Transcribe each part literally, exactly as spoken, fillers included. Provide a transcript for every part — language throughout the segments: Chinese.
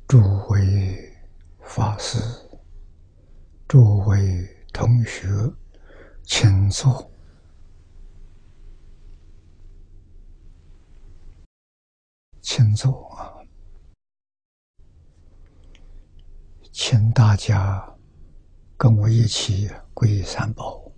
诸位法师、诸位同学，请坐。请坐啊！请大家跟我一起皈依三宝。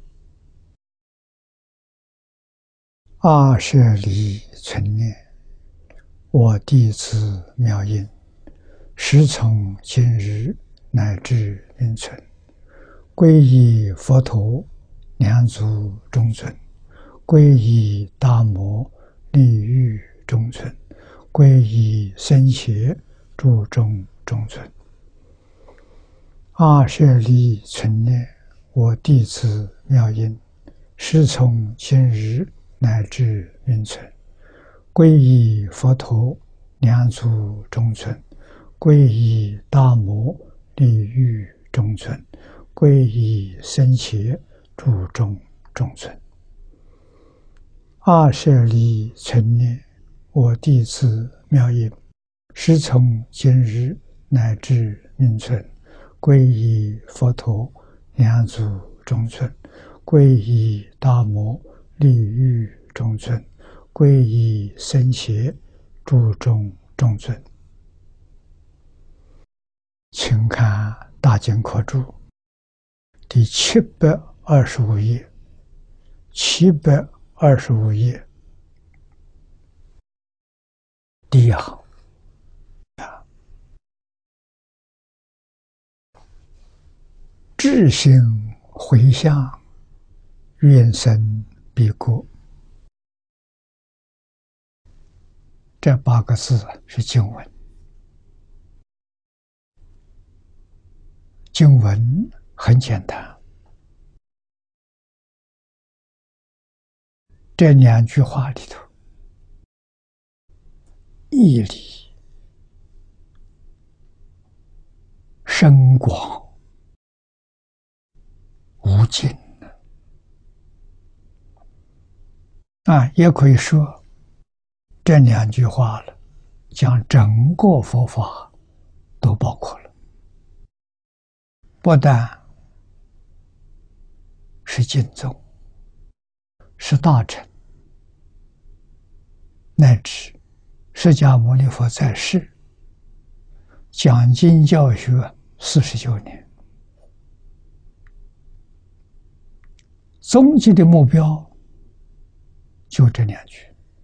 二舍离存念，我弟子妙音，时从今日乃至命存，皈依佛陀，两足中尊；皈依大摩，利欲中尊；皈依僧伽，注中中尊。二舍离存念，我弟子妙音，时从今日乃至命存，皈依佛陀，两足中尊；皈依大摩，利欲中尊；皈依僧伽，注中中尊。二舍离存念，我弟子妙音，时从今日乃至命存，皈依佛陀，两足中尊；皈依大摩，利欲中尊；皈依僧伽，注中中尊。请看大经科注第七百二十五页，七百二十五页第一行啊，至心回向，愿生彼国。这八个字是经文。经文很简单，这两句话里头，义理深广无尽啊，也可以说这两句话了，将整个佛法都包括了。不但是经宗，是大乘，乃至释迦牟尼佛在世讲经教学四十九年，终极的目标就这两句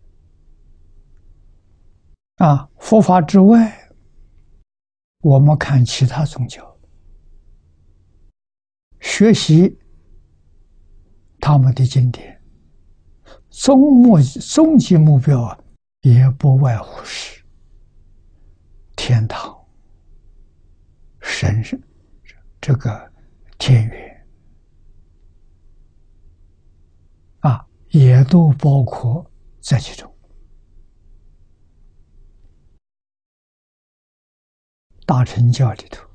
啊。佛法之外，我们看其他宗教，学习他们的经典，终目终极目标也不外乎是天堂、神圣这个天园啊，也都包括在其中。大乘教里头，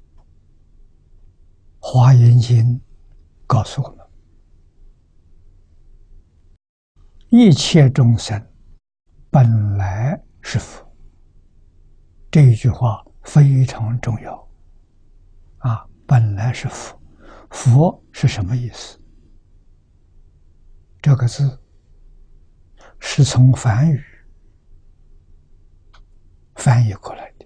华严经告诉我们，一切众生本来是佛。这一句话非常重要啊！本来是佛，佛是什么意思？这个字是从梵语翻译过来的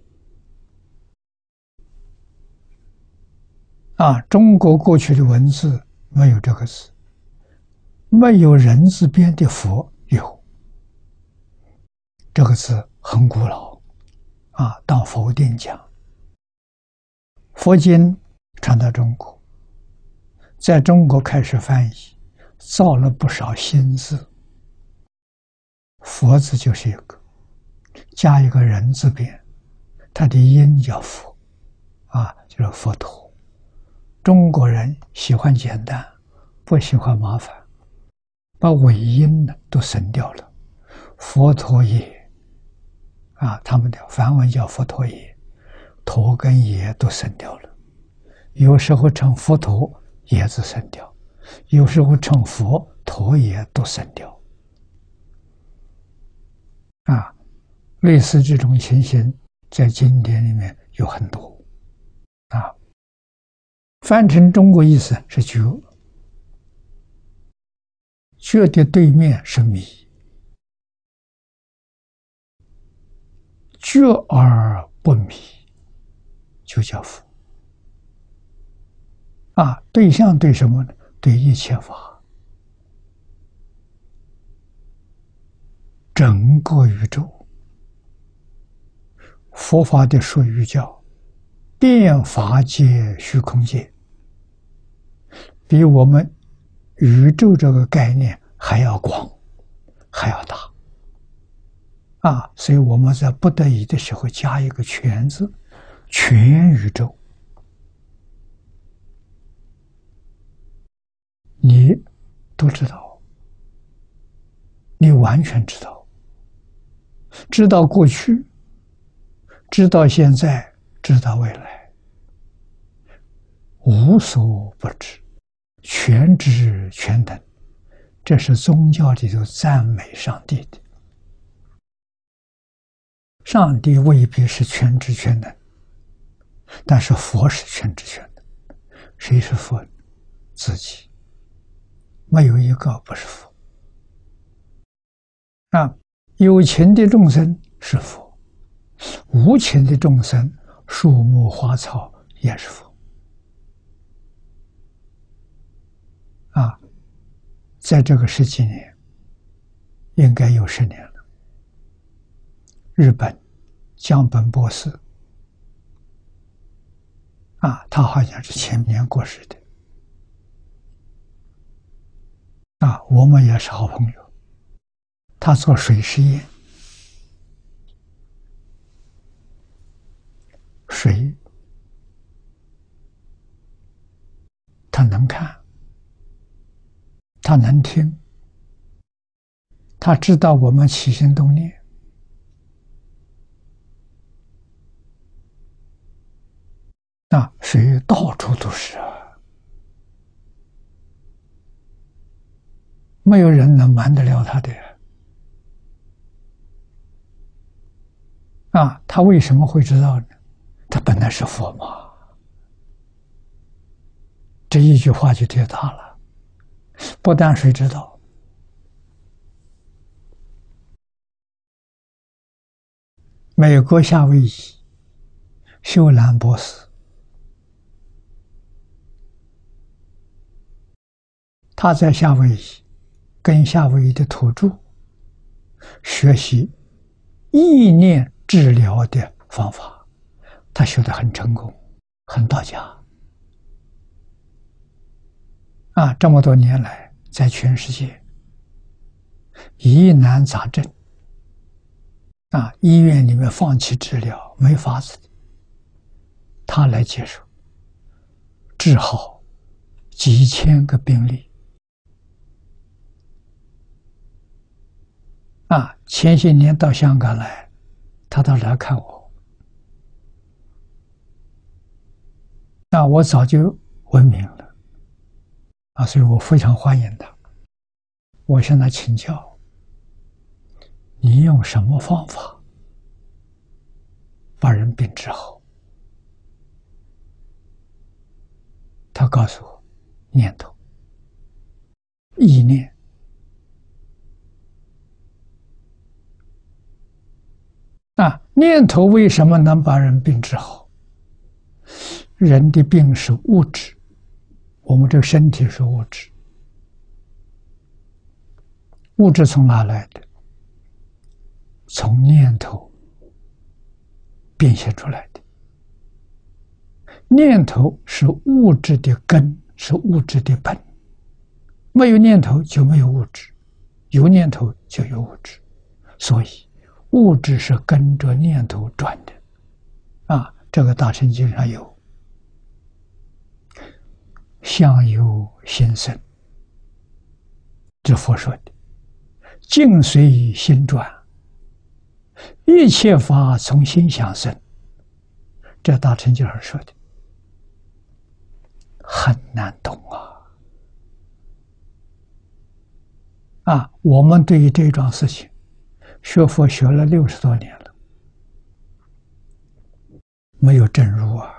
啊！中国过去的文字没有这个字，没有人字边的佛有。这个字很古老啊，到佛定讲，佛经传到中国，在中国开始翻译，造了不少新字。佛字就是一个，加一个人字边，它的音叫佛啊，就是佛陀。中国人喜欢简单，不喜欢麻烦，把尾音呢都省掉了。佛陀耶啊，他们的梵文叫佛陀耶，陀跟耶都省掉了。有时候称佛陀，耶字省掉；有时候称佛，陀耶都省掉。啊，类似这种情形，在经典里面有很多啊。翻成中国意思是觉，觉的对面是迷，觉而不迷，就叫佛。啊，对象对什么呢？对一切法，整个宇宙。佛法的术语叫遍法界虚空界，比我们宇宙这个概念还要广，还要大。啊，所以我们在不得已的时候加一个全字，全宇宙。你都知道，你完全知道，知道过去，知道现在，知道未来，无所不知，全知全能。这是宗教里头赞美上帝的。上帝未必是全知全能，但是佛是全知全能。谁是佛？自己，没有一个不是佛。啊，有情的众生是佛，无情的众生，树木花草也是佛。啊，在这个十几年，应该有十年了。日本江本博士，啊，他好像是前年过世的。啊，我们也是好朋友。他做水实验，水，他能看，他能听，他知道我们起心动念。啊，水到处都是啊，没有人能瞒得了他的。啊，他为什么会知道呢？他本来是佛嘛。这一句话就对他了。不但谁知道，美国夏威夷秀兰博士，他在夏威夷跟夏威夷的土著学习意念治疗的方法，他学得很成功，很到家。啊，这么多年来，在全世界疑难杂症，啊，医院里面放弃治疗没法子的，他来接手，治好几千个病例。啊，前些年到香港来，他到来看我。那我早就闻名了，啊，所以我非常欢迎他。我向他请教，你用什么方法把人病治好？他告诉我，念头、意念。啊，念头为什么能把人病治好？人的病是物质，我们这个身体是物质，物质从哪来的？从念头变现出来的。念头是物质的根，是物质的本。没有念头就没有物质，有念头就有物质，所以物质是跟着念头转的。啊，这个大乘经上有相由心生，这佛说的，境随心转，一切法从心想生，这大乘经上说的，很难懂啊！啊，我们对于这桩事情学佛学了六十多年了， 没有证入啊。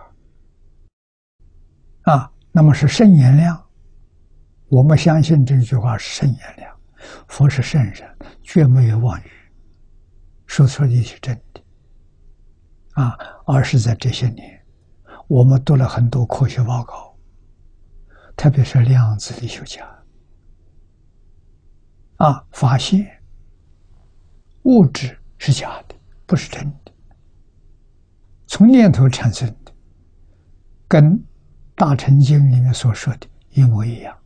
啊，那么是圣言量，我们相信这句话是圣言量，佛是圣人，绝没有妄语，说出的是真的。啊，而是在这些年，我们读了很多科学报告，特别是量子力学家，啊，发现物质是假的，不是真的，从念头产生的，跟《大乘经》里面所说的一模一样。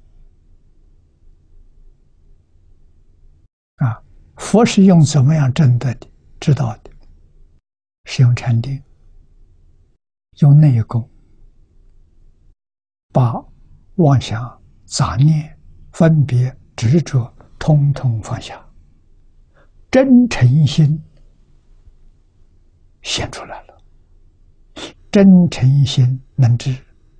啊，佛是用怎么样证得的？知道的，是用禅定，用内功，把妄想、杂念、分别、执着通通放下，真诚心显出来了。真诚心能知，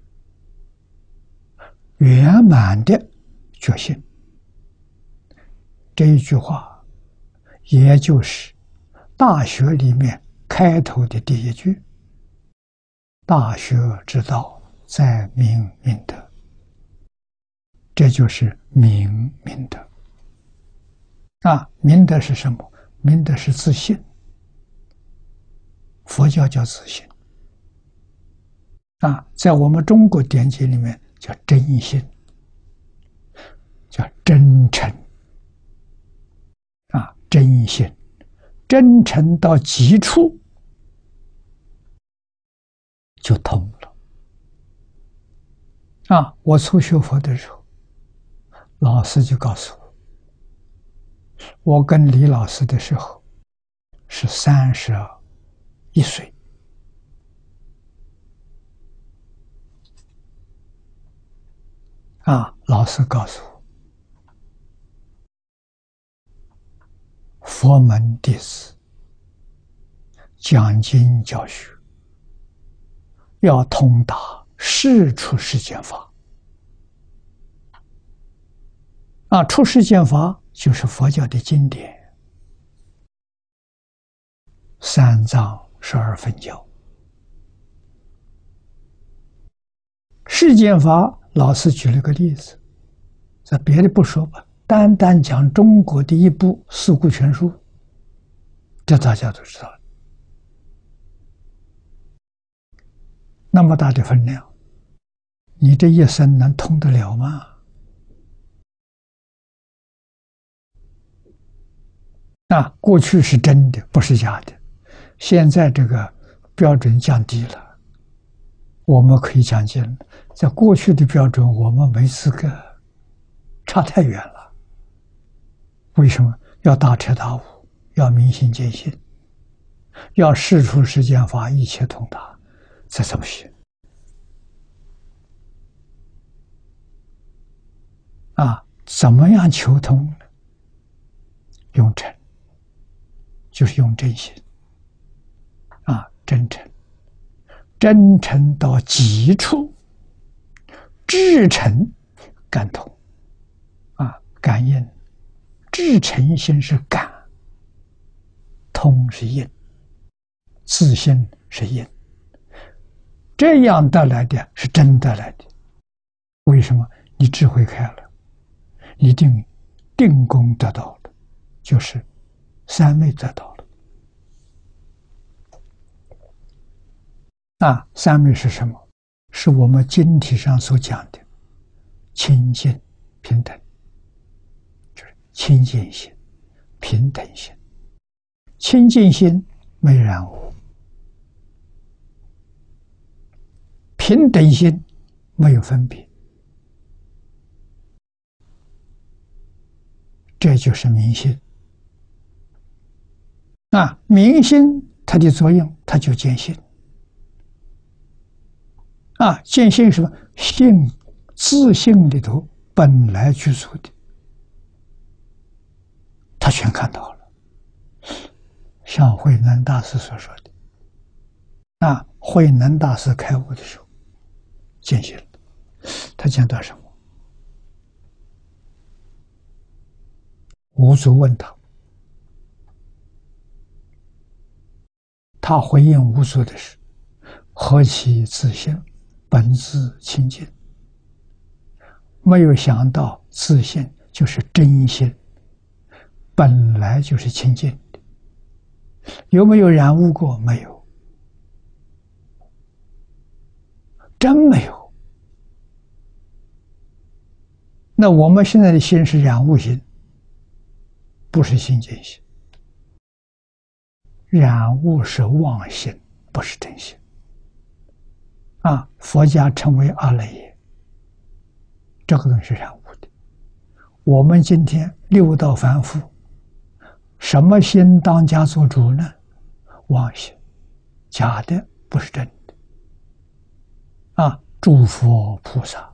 圆满的觉性。这一句话，也就是《大学》里面开头的第一句：“大学之道，在明明德。”这就是明明德。啊，明德是什么？明德是自信。佛教叫自信。啊，在我们中国典籍里面叫真心，叫真诚。啊，真心，真诚到极处就通了。啊，我初学佛的时候，老师就告诉我，我跟李老师的时候是三十一岁。啊，老师告诉我，佛门弟子讲经教学要通达事出世间法。啊，出世间法就是佛教的经典，三藏十二分教。世间法，老师举了个例子，这别的不说吧，单单讲中国的一部《四库全书》，这大家都知道。那么大的分量，你这一生能通得了吗？啊，过去是真的，不是假的。现在这个标准降低了，我们可以讲经了。在过去的标准，我们没资格，差太远了。为什么？要大彻大悟，要明心见性，要事出世间法，一切通达，这怎么行？啊，怎么样求通呢？用诚，就是用真心。啊，真诚，真诚到极处，至诚感通。啊，感应，至诚心是感，通是应，自信是应，这样得来的是真得来的。为什么？你智慧开了，你定定功得到了，就是三昧得到了。啊，三昧是什么？是我们经体上所讲的清净平等，就是清净心、平等心。清净心没染污，平等心没有分别，这就是明心。啊，明心它的作用，它就见性。啊，见性是什么？性，自性里头本来具足的，他全看到了。像慧能大师所说的，啊，慧能大师开悟的时候，见性了。他见到什么？五祖问他，他回应五祖的是： 何其自性，本自清净。没有想到自性就是真心，本来就是清净的。有没有染污过？没有，真没有。那我们现在的心是染污心，不是清净心。染污是妄心，不是真心。啊，佛家称为阿赖耶，这个东西是染污的。我们今天六道凡夫，什么心当家做主呢？妄心，假的，不是真的。啊，诸佛菩萨，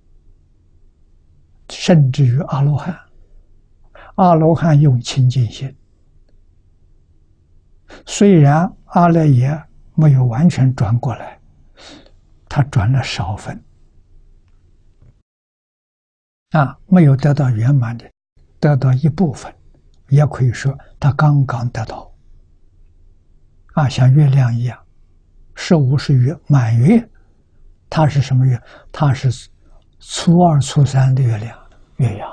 甚至于阿罗汉，阿罗汉用清净心，虽然阿赖耶没有完全转过来，他转了少分，啊，没有得到圆满的，得到一部分，也可以说他刚刚得到。啊，像月亮一样，十五是月，满月，它是什么月？它是初二、初三的月亮，月牙。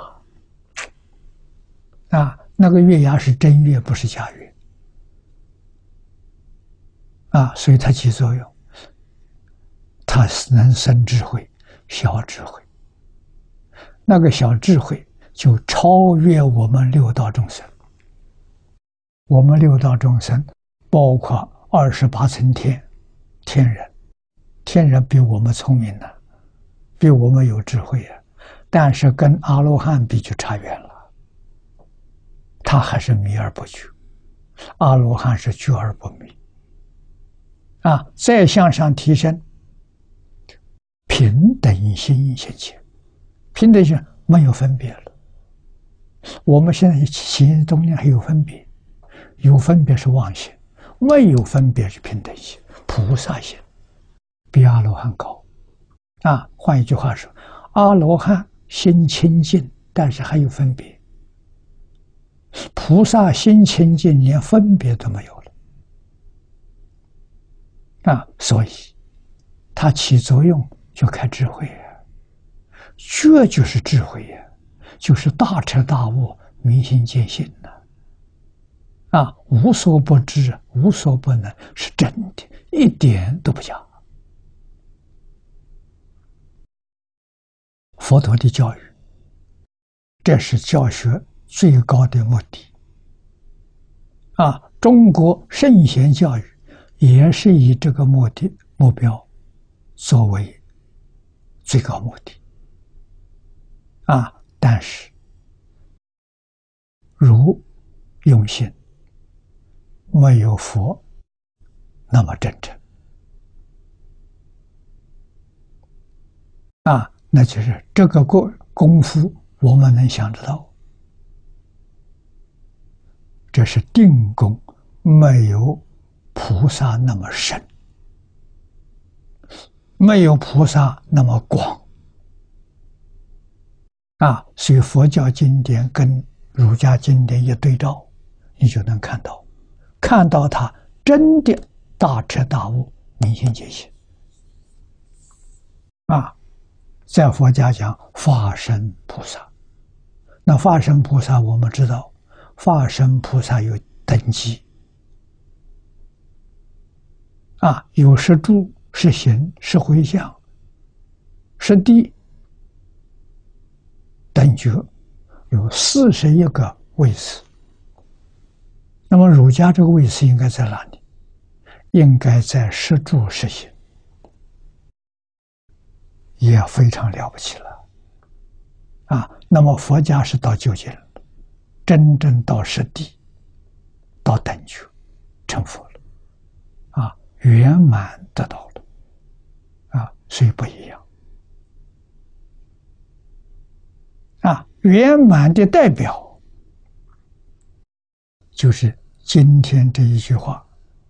啊，那个月牙是真月，不是假月。啊，所以它起作用，它能生智慧，小智慧。那个小智慧就超越我们六道众生。我们六道众生包括二十八层天，天人，天人比我们聪明呢，比我们有智慧啊，但是跟阿罗汉比就差远了。他还是迷而不觉，阿罗汉是觉而不迷。啊，再向上提升，平等心现前，平等心没有分别了。我们现在心中间还有分别，有分别是妄心，没有分别是平等心、菩萨心，比阿罗汉高。啊，换一句话说，阿罗汉心清净，但是还有分别；菩萨心清净，连分别都没有了。啊，所以它起作用就开智慧啊，觉就是智慧呀、啊，就是大彻大悟、明心见性呐、啊。啊，无所不知、无所不能，是真的，一点都不假。佛陀的教育，这是教学最高的目的。啊，中国圣贤教育也是以这个目的目标作为最高目的。啊，但是如用心，没有佛那么真诚。啊，那就是这个功功夫我们能想得到，这是定功，没有菩萨那么深，没有菩萨那么广。啊，所以佛教经典跟儒家经典一对照，你就能看到，看到他真的大彻大悟、明心见性。啊，在佛家讲法身菩萨，那法身菩萨我们知道，法身菩萨有等级。啊，有是住、是行、是回向、是地。等觉有四十一个位次，那么儒家这个位次应该在哪里？应该在十住十行，也非常了不起了。啊，那么佛家是到究竟了，真正到实地，到等觉，成佛了，啊，圆满得到了，啊，所以不一样。啊，圆满的代表就是今天这一句话：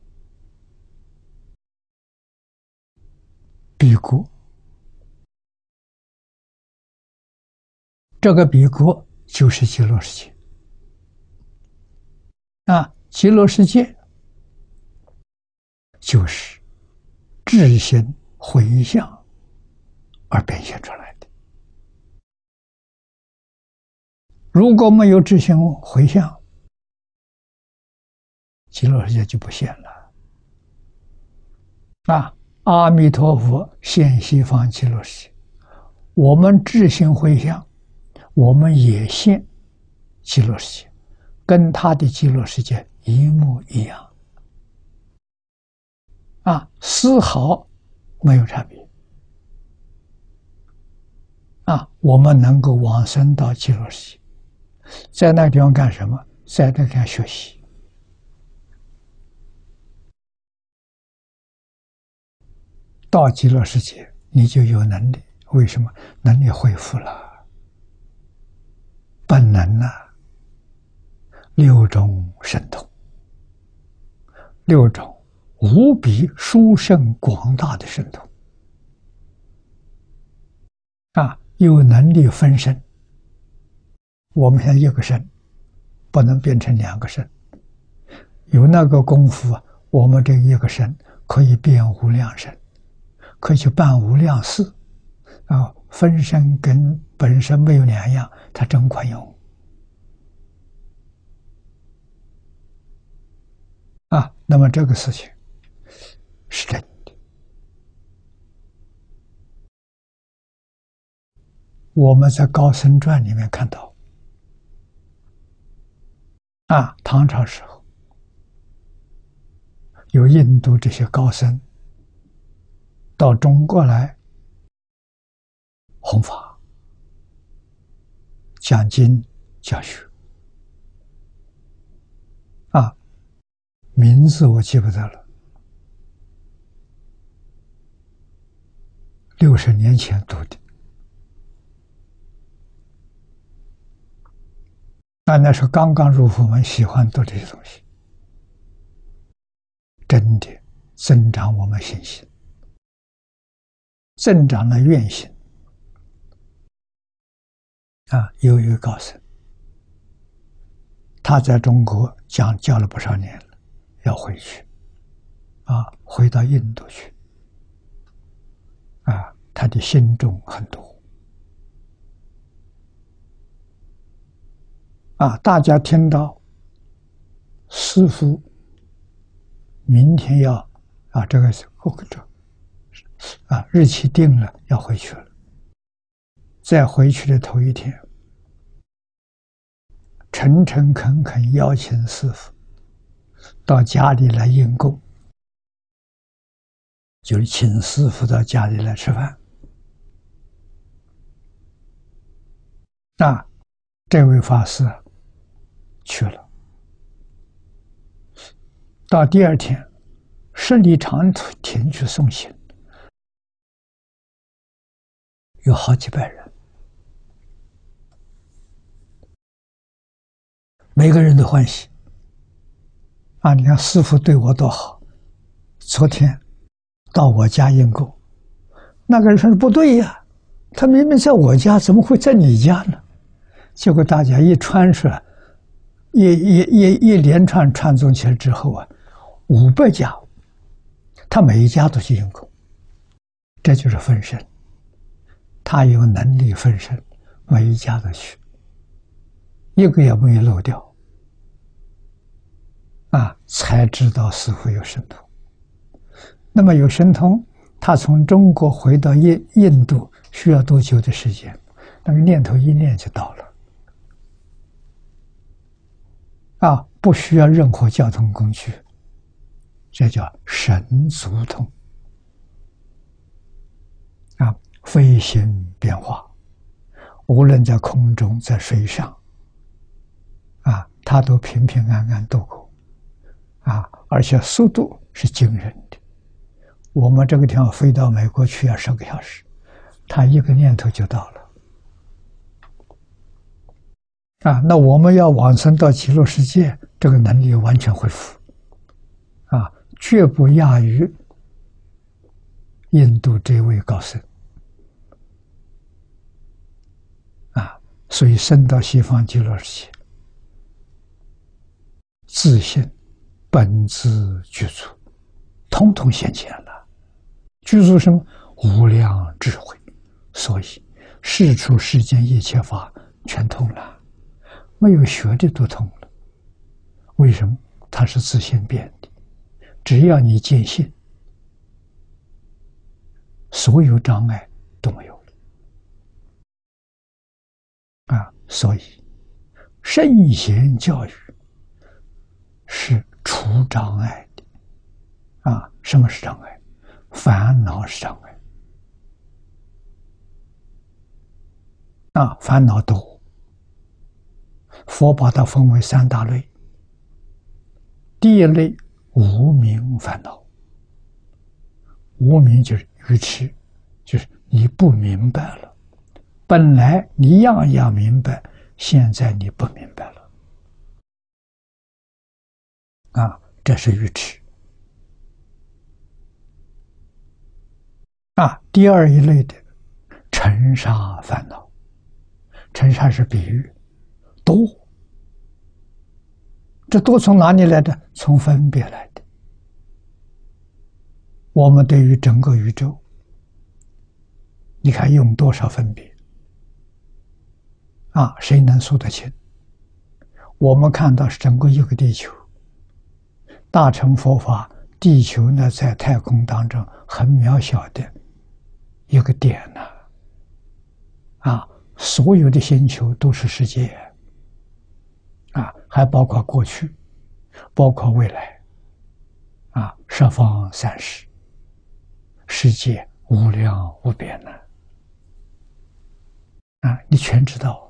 彼国。这个彼国就是极乐世界。啊，极乐世界就是智心回向而变现出来的。如果没有智心回向，极乐世界就不现了。啊，阿弥陀佛现西方极乐世界，我们智心回向，我们也现极乐世界，跟他的极乐世界一模一样。啊，丝毫没有差别。啊，我们能够往生到极乐世界，在那个地方干什么？在那个地方学习。到极乐世界，你就有能力。为什么？能力恢复了，本能啊，六种神通，六种无比殊胜广大的神通啊，有能力分身。我们现在一个身，不能变成两个身。有那个功夫啊，我们这一个身可以变无量身，可以去办无量事啊。分身跟本身没有两样，它真管用啊。那么这个事情是真的。我们在《高僧传》里面看到啊，唐朝时候有印度这些高僧到中国来弘法、讲经、教学啊，名字我记不得了，六十年前读的。那那时候刚刚入佛门，喜欢读这些东西，真的增长我们信心，增长了愿心。啊，有一个高僧，他在中国讲教了不少年了，要回去，啊，回到印度去，啊，他的信众很多。啊，大家听到师父明天要啊，这个是这啊日期定了，要回去了。在回去的头一天，诚诚恳恳邀请师父到家里来应供，就是请师父到家里来吃饭。啊，这位法师去了。到第二天，十里长亭去送行，有好几百人，每个人都欢喜。啊，你看师父对我多好，昨天到我家应供，那个人说不对呀，他明明在我家，怎么会在你家呢？结果大家一传出来，一一一一连串传宗起来之后啊，五百家，他每一家都去应供，这就是分身。他有能力分身，每一家都去，一个也没有漏掉。啊，才知道师父有神通。那么有神通，他从中国回到印印度需要多久的时间？那个念头一念就到了。啊，不需要任何交通工具，这叫神足通。啊，飞行变化，无论在空中，在水上，啊，他都平平安安度过。啊，而且速度是惊人的。我们这个地方飞到美国去要十个小时，他一个念头就到了。啊，那我们要往生到极乐世界，这个能力完全恢复，啊，绝不亚于印度这位高僧。啊，所以生到西方极乐世界，自信本自具足，统统现前了。 具足什么？无量智慧。所以世出世间一切法全通了，没有学的都通了。为什么？它是自性变的，只要你见性，所有障碍都没有了啊！所以圣贤教育是除障碍的啊！什么是障碍？烦恼是障碍啊！烦恼多，佛把它分为三大类。第一类无明烦恼，无明就是愚痴，就是你不明白了。本来你样样明白，现在你不明白了，啊，这是愚痴。啊，第二一类的尘沙烦恼，尘沙是比喻，多。这多从哪里来的？从分别来的。我们对于整个宇宙，你看用多少分别啊？谁能数得清？我们看到是整个一个地球，大乘佛法，地球呢在太空当中很渺小的一个点呢、啊，啊，所有的星球都是世界。啊，还包括过去，包括未来，啊，十方三世，世界无量无边呢，啊，你全知道，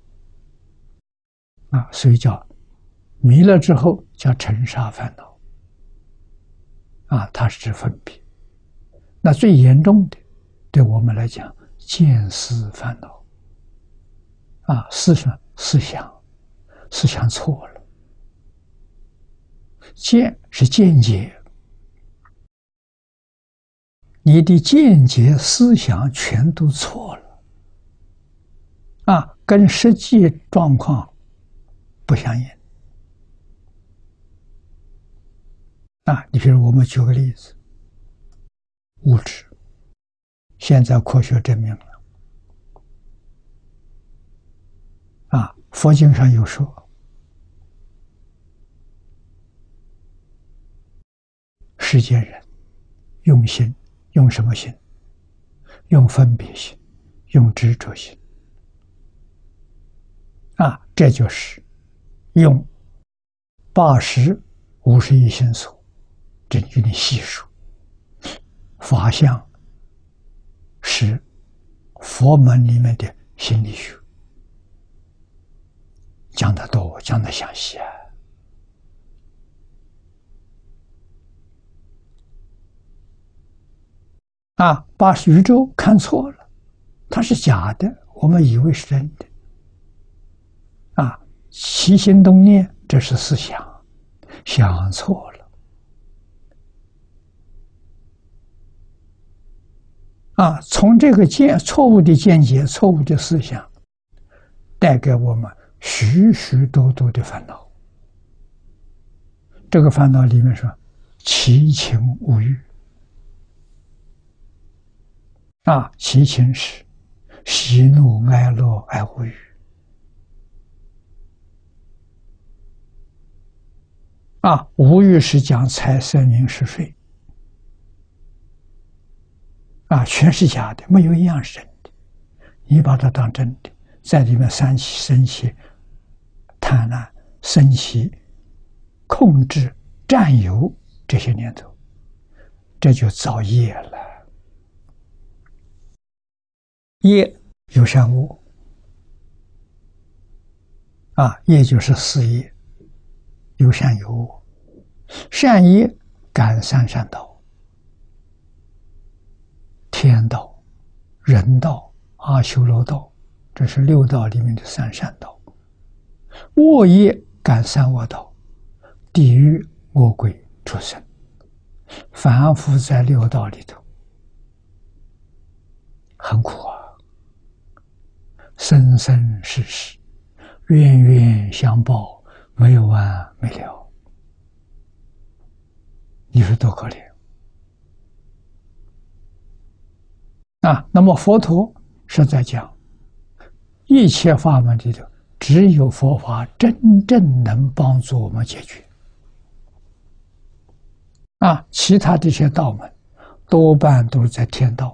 啊，所以叫迷了之后叫尘沙烦恼，啊，它是指分别。那最严重的，对我们来讲，见思烦恼，啊，思想思想。思想错了，见是见解，你的见解思想全都错了，啊，跟实际状况不相应。啊，你比如我们举个例子，物质，现在科学证明了，啊，佛经上有说。世间人用心，用什么心？用分别心，用执着心。啊，这就是用八十五十一心所，这与你细数。法相是佛门里面的心理学，讲得多，讲得详细啊。啊，把宇宙看错了，它是假的，我们以为是真的。啊，起心动念，这是思想，想错了。啊，从这个见错误的见解、错误的思想，带给我们许许多多的烦恼。这个烦恼里面说，七情五欲。啊，七情是喜怒哀乐爱恶欲。啊，无欲是讲财色名食睡。啊，全是假的，没有一样是真的。你把它当真的，在里面生起生起贪婪、生起控制、占有这些念头，这就造业了。业有善恶，啊，业就是四业，有善有恶。善业感三善道，天道、人道、阿修罗道，这是六道里面的三善道。恶业感三恶道，地狱、恶鬼、畜生，反复在六道里头，很苦啊。生生世世，冤冤相报，没有完没了。你说多可怜啊，那么佛陀是在讲，一切法门里头，只有佛法真正能帮助我们解决。啊，其他这些道门，多半都是在天道、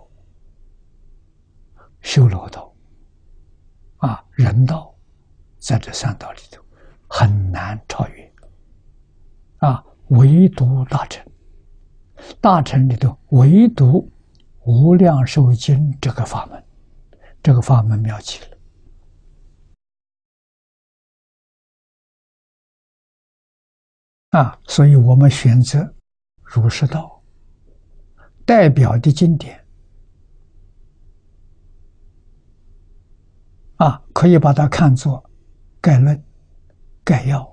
修罗道、啊人道，在这三道里头很难超越。啊，唯独大乘，大乘里头唯独无量寿经这个法门，这个法门妙极了。啊，所以我们选择儒释道代表的经典，啊，可以把它看作概论、概要。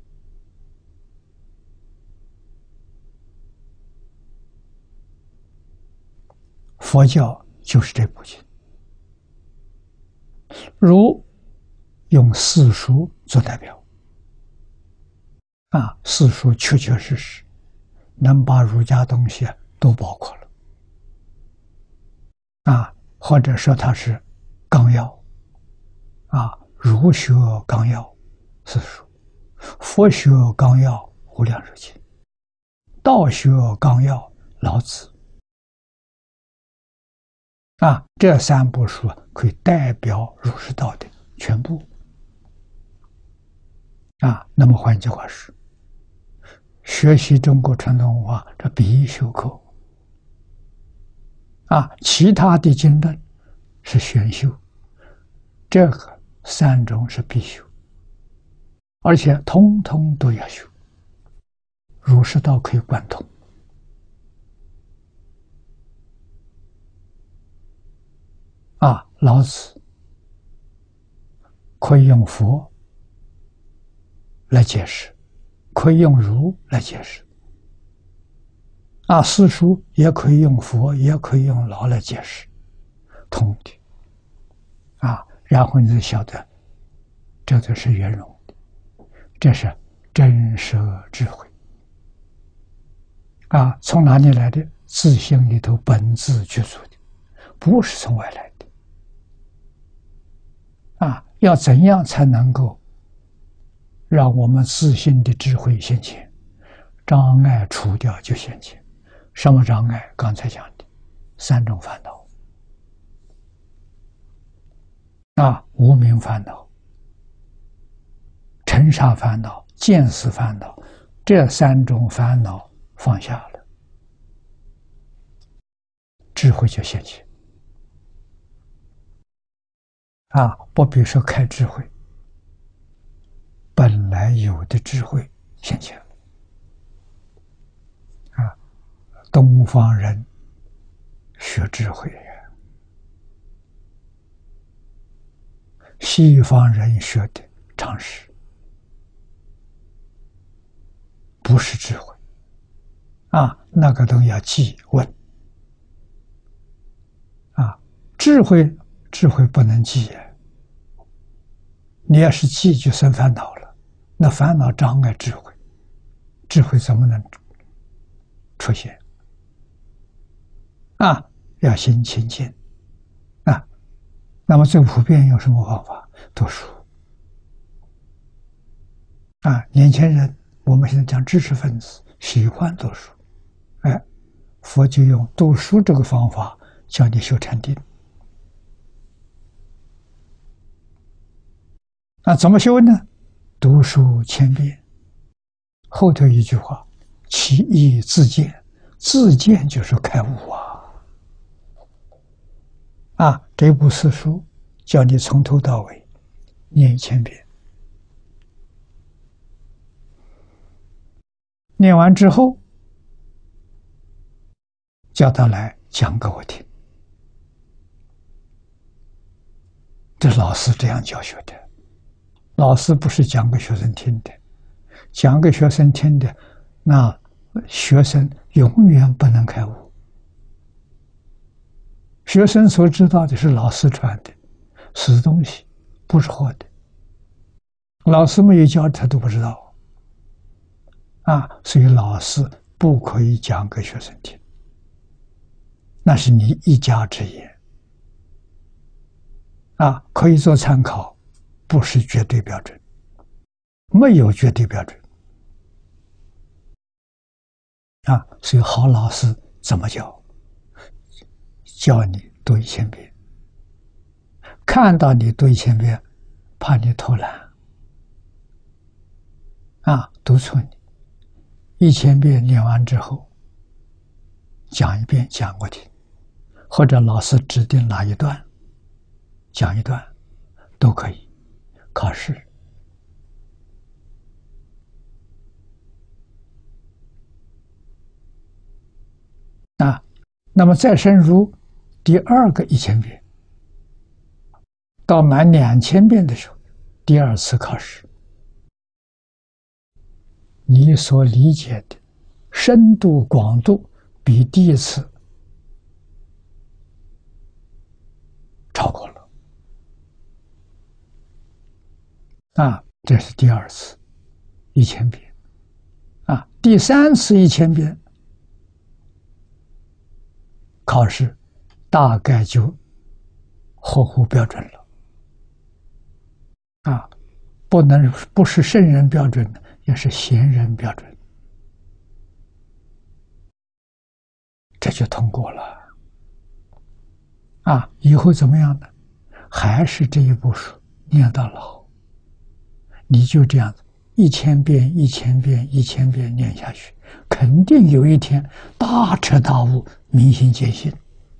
佛教就是这部经，儒用四书做代表，啊，四书确确实实能把儒家东西都包括了，啊，或者说它是纲要，啊，儒学纲要四书，佛学纲要无量寿经，道学纲要老子。啊，这三部书可以代表儒释道的全部。啊，那么换句话说，学习中国传统文化这必修课。啊，其他的经论是选修，这个三种是必修，而且通通都要修。儒释道可以贯通。啊，老子可以用佛来解释，可以用儒来解释。啊，四书也可以用佛，也可以用老来解释，通的。啊，然后你就晓得，这就是圆融的，这是真实智慧。啊，从哪里来的？自性里头本自具足的，不是从外来的。啊，要怎样才能够让我们自信的智慧现前？障碍除掉就现前。什么障碍？刚才讲的三种烦恼。啊，无明烦恼、尘沙烦恼、见思烦恼，这三种烦恼放下了，智慧就现前。啊，不必说开智慧，本来有的智慧现前了。啊，东方人学智慧，西方人学的常识，不是智慧。啊，那个都要记问。啊，智慧。智慧不能记呀，你要是记就生烦恼了，那烦恼障碍智慧，智慧怎么能出现？啊，要心清净啊。那么最普遍用什么方法？读书啊。年轻人，我们现在讲知识分子喜欢读书，哎，佛就用读书这个方法教你修禅定。那怎么修呢？读书千遍，后头一句话，其义自见，自见就是开悟啊！啊，这部四书叫你从头到尾念一千遍，念完之后，叫他来讲给我听。这老师这样教学的。老师不是讲给学生听的，讲给学生听的，那学生永远不能开悟。学生所知道的是老师传的死东西，不是活的。老师没有教他都不知道啊，所以老师不可以讲给学生听，那是你一家之言， 啊，可以做参考，不是绝对标准，没有绝对标准啊。所以好老师怎么教？教你读一千遍，看到你读一千遍，怕你偷懒啊，督促你一千遍念完之后，讲一遍讲过听，或者老师指定哪一段讲一段都可以考试啊。那么再深入第二个一千遍，到满两千遍的时候，第二次考试，你所理解的深度广度比第一次超过了啊，这是第二次一千遍啊，第三次一千遍考试大概就合乎标准了啊，不能不是圣人标准，也是贤人标准，这就通过了啊。以后怎么样呢？还是这一部书念到老，你就这样子一千遍、一千遍、一千遍念下去，肯定有一天大彻大悟、明心见性。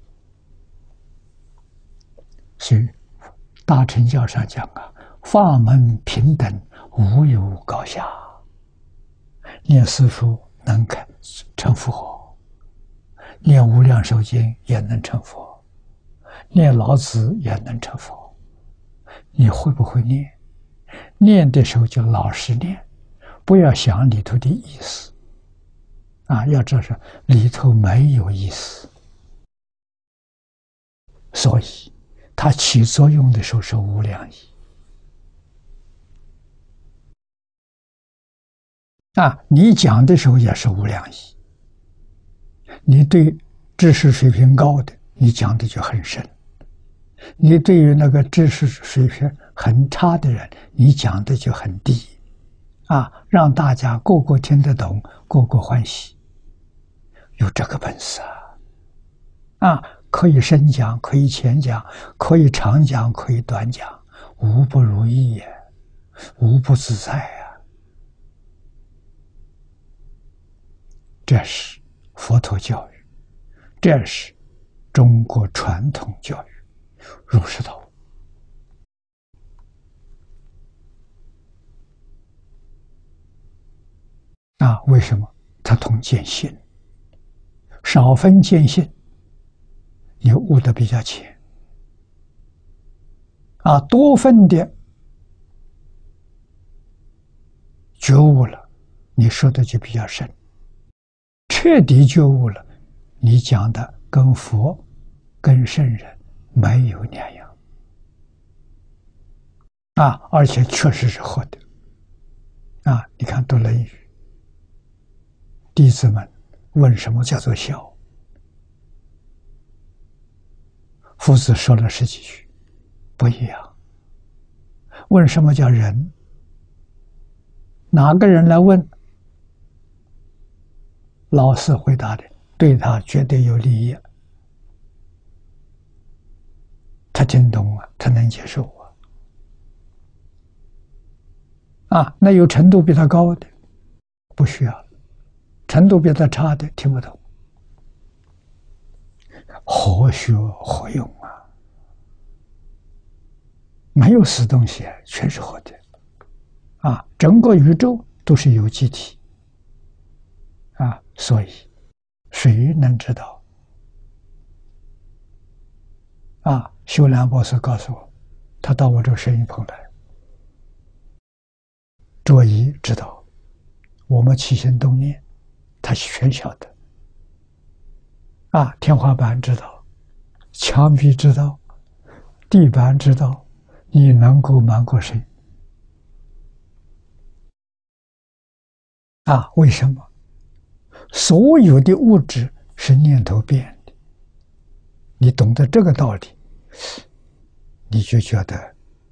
所以大乘教上讲啊，法门平等，无有高下。念四书能开成佛，念无量寿经也能成佛，念老子也能成佛。你会不会念？念的时候就老实念，不要想里头的意思啊，要知道里头没有意思，所以它起作用的时候是无量义啊。你讲的时候也是无量义，你对知识水平高的，你讲的就很深；你对于那个知识水平很差的人，你讲的就很低啊，让大家个个听得懂，个个欢喜，有这个本事啊！啊，可以深讲，可以浅讲，可以长讲，可以短讲，无不如意也，无不自在呀。这是佛陀教育，这是中国传统教育，儒释道。啊，为什么？它通见性，少分见性，你悟得比较浅啊，多分的觉悟了，你说的就比较深，彻底觉悟了，你讲的跟佛跟圣人没有两样啊，而且确实是合的啊。你看读《论语》，弟子们问什么叫做孝，夫子说了十几句，不一样。问什么叫仁，哪个人来问，老师回答的对他绝对有利益，他听懂啊，他能接受啊。啊，那有程度比他高的不需要，程度比他差的听不懂，何学何用啊？没有死东西，全是活的啊！整个宇宙都是有机体啊，所以谁能知道啊？修良博士告诉我，他到我这个摄影棚来，卓一知道，我们起心动念，他全晓得啊！天花板知道，墙壁知道，地板知道，你能够瞒过谁啊？为什么？所有的物质是念头变的，你懂得这个道理， 你就觉得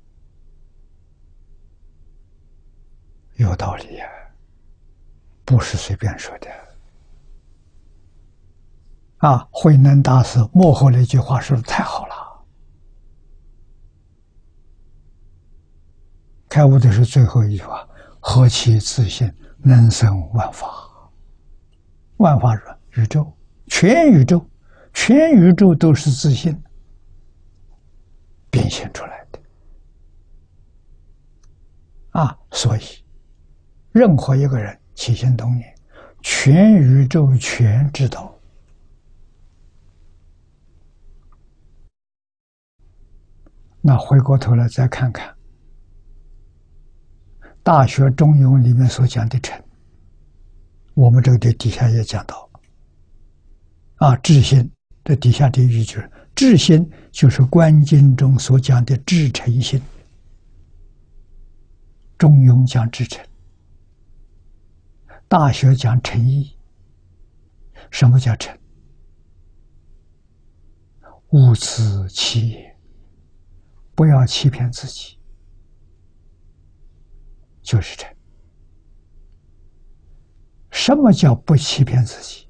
有道理呀，不是随便说的。啊，慧能大师幕后那句话说的太好了。开悟的是最后一句话：何其自信，能生万法。万法是宇宙，全宇宙，全宇宙都是自信变现出来的。啊，所以任何一个人起心动念，全宇宙全知道。那回过头来再看看《大学》中庸里面所讲的诚，我们这个的底下也讲到，啊，至心这底下的语句，至心就是观经中所讲的至诚心，中庸讲至诚，大学讲诚意。什么叫诚？勿自欺也，不要欺骗自己，就是诚。什么叫不欺骗自己？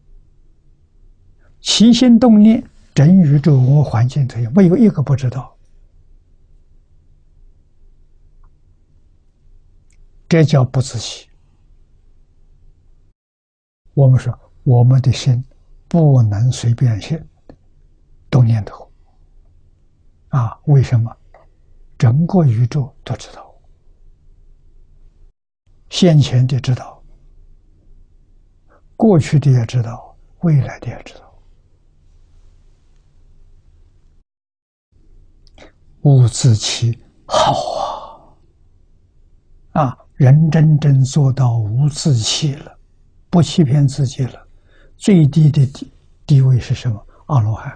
起心动念，整宇宙我环境这些，没有一个不知道。这叫不自欺。我们说，我们的心不能随便去动念头。啊，为什么？整个宇宙都知道，先前的知道，过去的也知道，未来的也知道。勿自欺，好啊！啊，人真正做到无自欺了，不欺骗自己了，最低的地地位是什么？阿罗汉。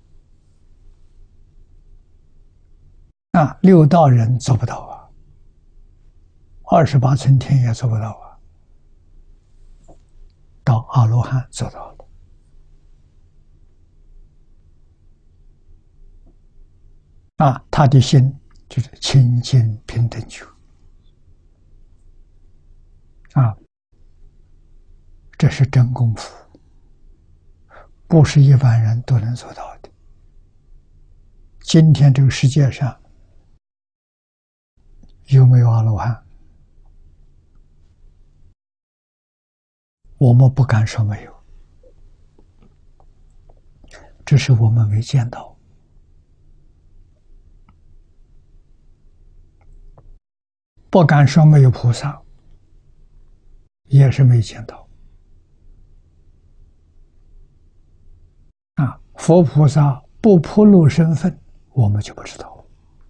啊，六道人做不到啊，二十八层天也做不到啊，到阿罗汉做到了。啊，他的心就是清净平等觉。啊，这是真功夫，不是一般人都能做到的。今天这个世界上有没有阿罗汉？我们不敢说没有，只是我们没见到。不敢说没有菩萨，也是没见到。啊，佛菩萨不铺露身份，我们就不知道。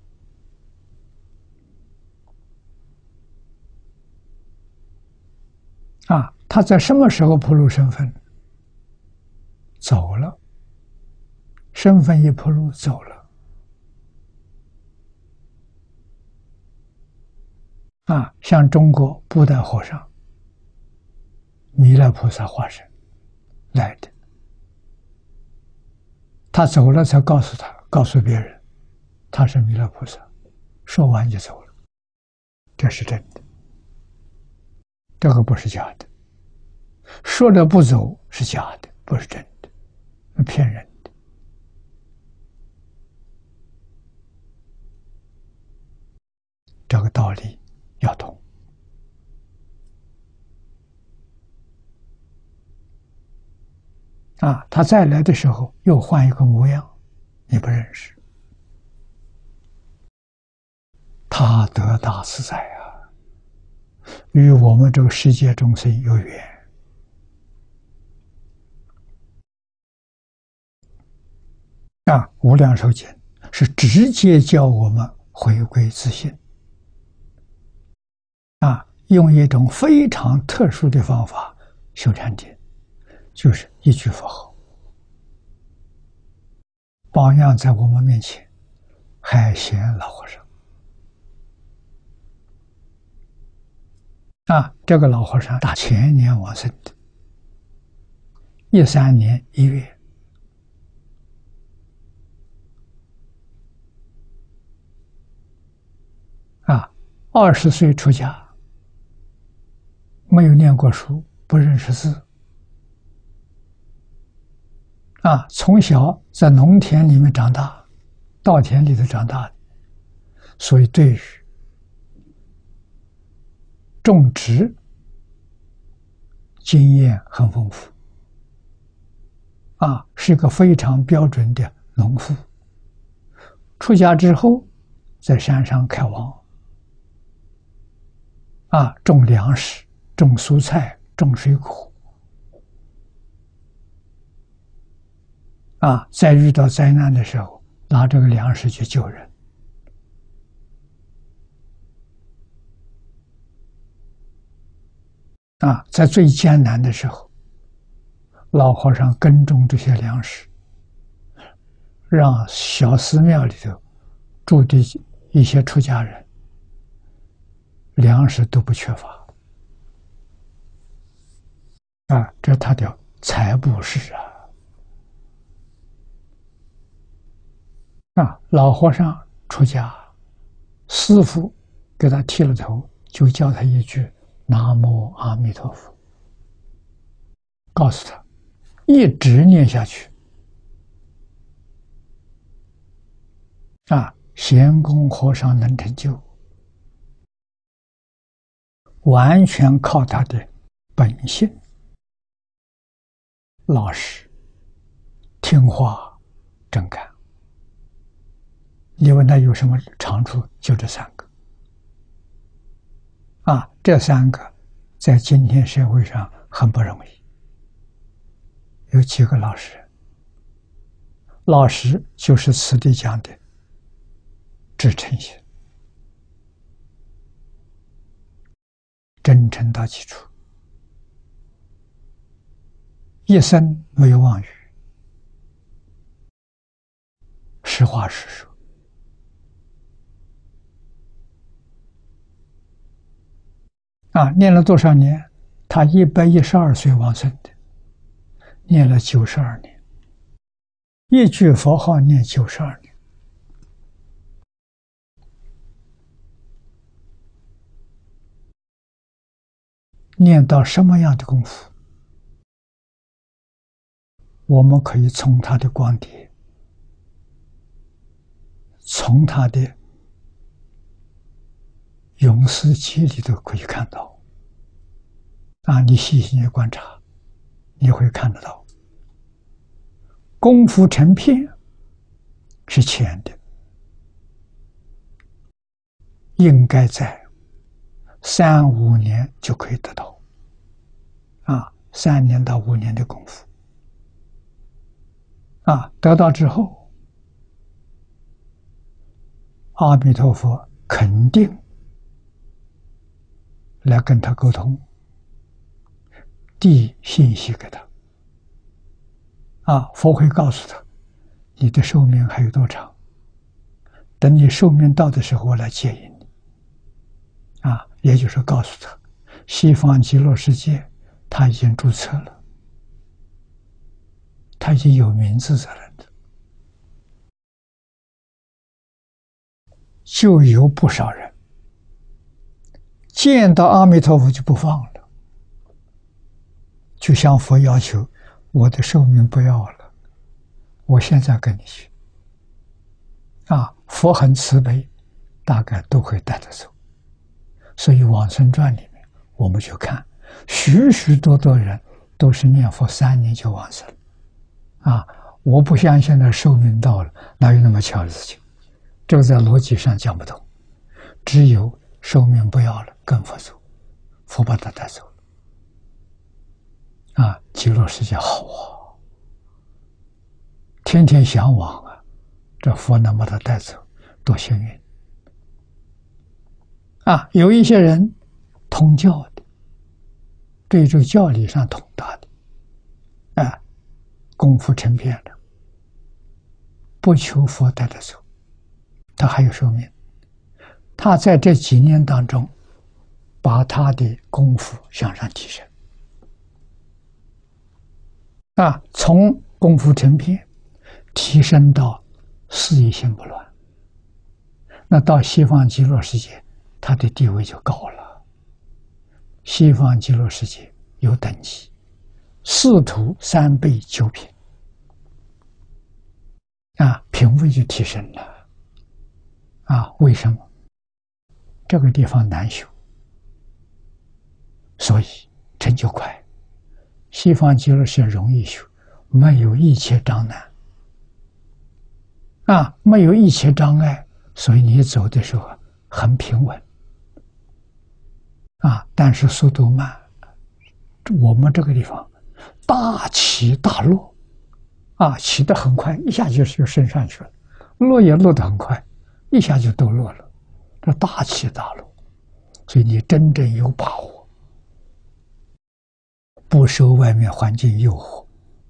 啊，他在什么时候铺露身份？走了，身份一铺露，走了。啊，像中国布袋和尚，弥勒菩萨化身来的，他走了才告诉他，告诉别人，他是弥勒菩萨，说完就走了，这是真的，这个不是假的。说了不走是假的，不是真的，骗人的。这个道理要懂。啊，他再来的时候又换一个模样，你不认识。他得大自在啊，与我们这个世界众生有缘。啊，无量寿经是直接教我们回归自信。啊，用一种非常特殊的方法修禅定，就是一句佛号。榜样在我们面前，海贤老和尚。啊，这个老和尚大前年往生的，一三年一月。 二十岁出家，没有念过书，不认识字，啊，从小在农田里面长大，稻田里头长大的，所以对于种植经验很丰富，啊，是一个非常标准的农夫。出家之后，在山上开荒，啊，种粮食、种蔬菜、种水果，啊，在遇到灾难的时候，拿这个粮食去救人。啊，在最艰难的时候，老和尚耕种这些粮食，让小寺庙里头住的一些出家人粮食都不缺乏。啊，这他的财布施啊！啊，老和尚出家，师父给他剃了头，就教他一句“南无阿弥陀佛”，告诉他一直念下去。啊，闲公和尚能成就，完全靠他的本性、老实、听话、真干。你问他有什么长处？就这三个。啊，这三个在今天社会上很不容易。有几个老实人，老实就是此地讲的至诚心，真诚到基础，一生没有妄语，实话实说。啊，念了多少年？他一百一十二岁往生的，念了九十二年，一句佛号念九十二年。念到什么样的功夫？我们可以从他的光碟，从他的永世记里头可以看到。啊，你细心的观察，你会看得到。功夫成片是浅的，应该在三五年就可以得到。啊，三年到五年的功夫。啊，得到之后，阿弥陀佛肯定来跟他沟通，递信息给他。啊，佛会告诉他，你的寿命还有多长？等你寿命到的时候，我来接引你。啊，也就是告诉他，西方极乐世界他已经注册了，他已经有名字在了的，就有不少人见到阿弥陀佛就不放了，就向佛要求，我的寿命不要了，我现在跟你去。啊，佛很慈悲，大概都会带着走。所以《往生传》里面我们去看，许许多多人都是念佛三年就往生。啊，我不相信那寿命到了，哪有那么巧的事情？这个在逻辑上讲不通。只有寿命不要了，跟佛走，佛把他带走了。啊，极乐世界好啊，天天向往啊，这佛能把他带走，多幸运！啊，有一些人通教的，对这个教理上通达的，啊，功夫成片了，不求佛带他走，他还有寿命。他在这几年当中，把他的功夫向上提升。啊，从功夫成片提升到事业心不乱，那到西方极乐世界， 他的地位就高了。西方极乐世界有等级，四土三辈九品，啊，品位就提升了。啊，为什么？这个地方难修，所以成就快。西方极乐世界容易修，没有一切障难，啊，没有一切障碍，所以你走的时候很平稳，啊，但是速度慢。我们这个地方大起大落，啊，起得很快，一下就就升上去了，落也落得很快，一下就都落了，这大起大落，所以你真正有把握，不受外面环境诱惑，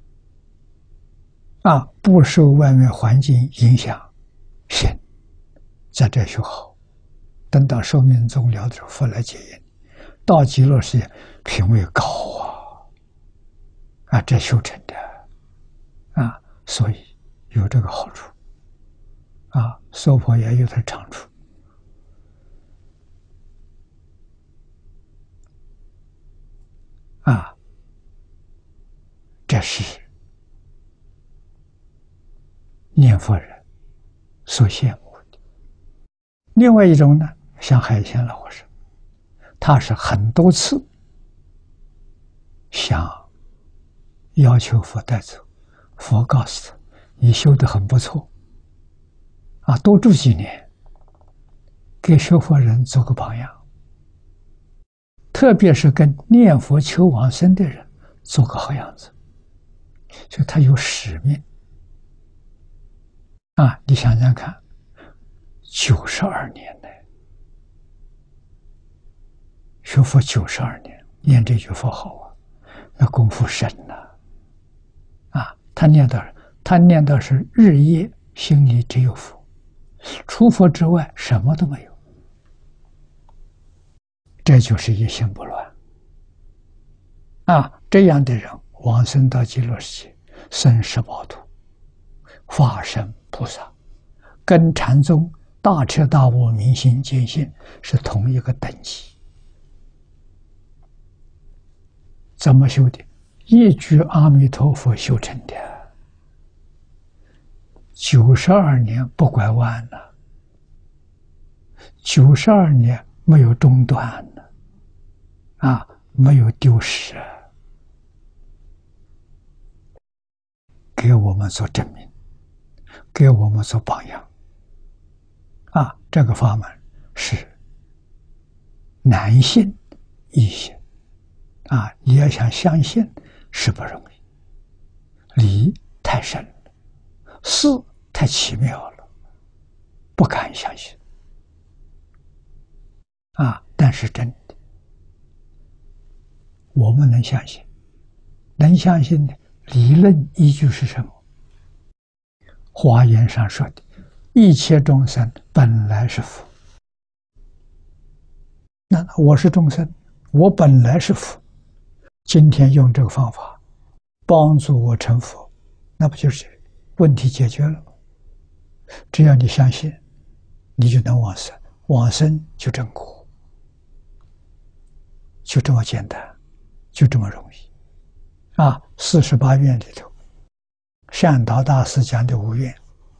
啊，不受外面环境影响，行，在这修好，等到寿命终了的时候，佛来接引，到极乐世界品位高啊，啊，这修成的，啊，所以有这个好处，啊，娑婆也有它长处，啊，这是念佛人所羡慕的。另外一种呢，像海鲜老和尚，他是很多次想要求佛带走，佛告诉他：“你修得很不错，啊，多住几年，给学佛人做个榜样，特别是跟念佛求往生的人做个好样子。”所以他有使命。啊，你想想看，九十二年呢，学佛九十二年，念这句佛号啊，那功夫深了，啊，他念的，他念的是日夜心里只有佛，除佛之外什么都没有，这就是一心不乱。啊，这样的人往生到极乐世界，生十宝土，化身菩萨，跟禅宗大彻大悟明心见性是同一个等级。怎么修的？一句阿弥陀佛修成的，九十二年不拐弯了，九十二年没有中断了，啊，没有丢失，给我们做证明，给我们做榜样。啊，这个法门是难信易信，啊，你要想相信是不容易，理太深了，事太奇妙了，不敢相信。啊，但是真的，我们能相信，能相信的理论依据是什么？华严上说的，一切众生本来是佛。那我是众生，我本来是佛，今天用这个方法帮助我成佛，那不就是问题解决了吗？只要你相信，你就能往生，往生就正果，就这么简单，就这么容易。啊，四十八愿里头，善导大师讲的五愿，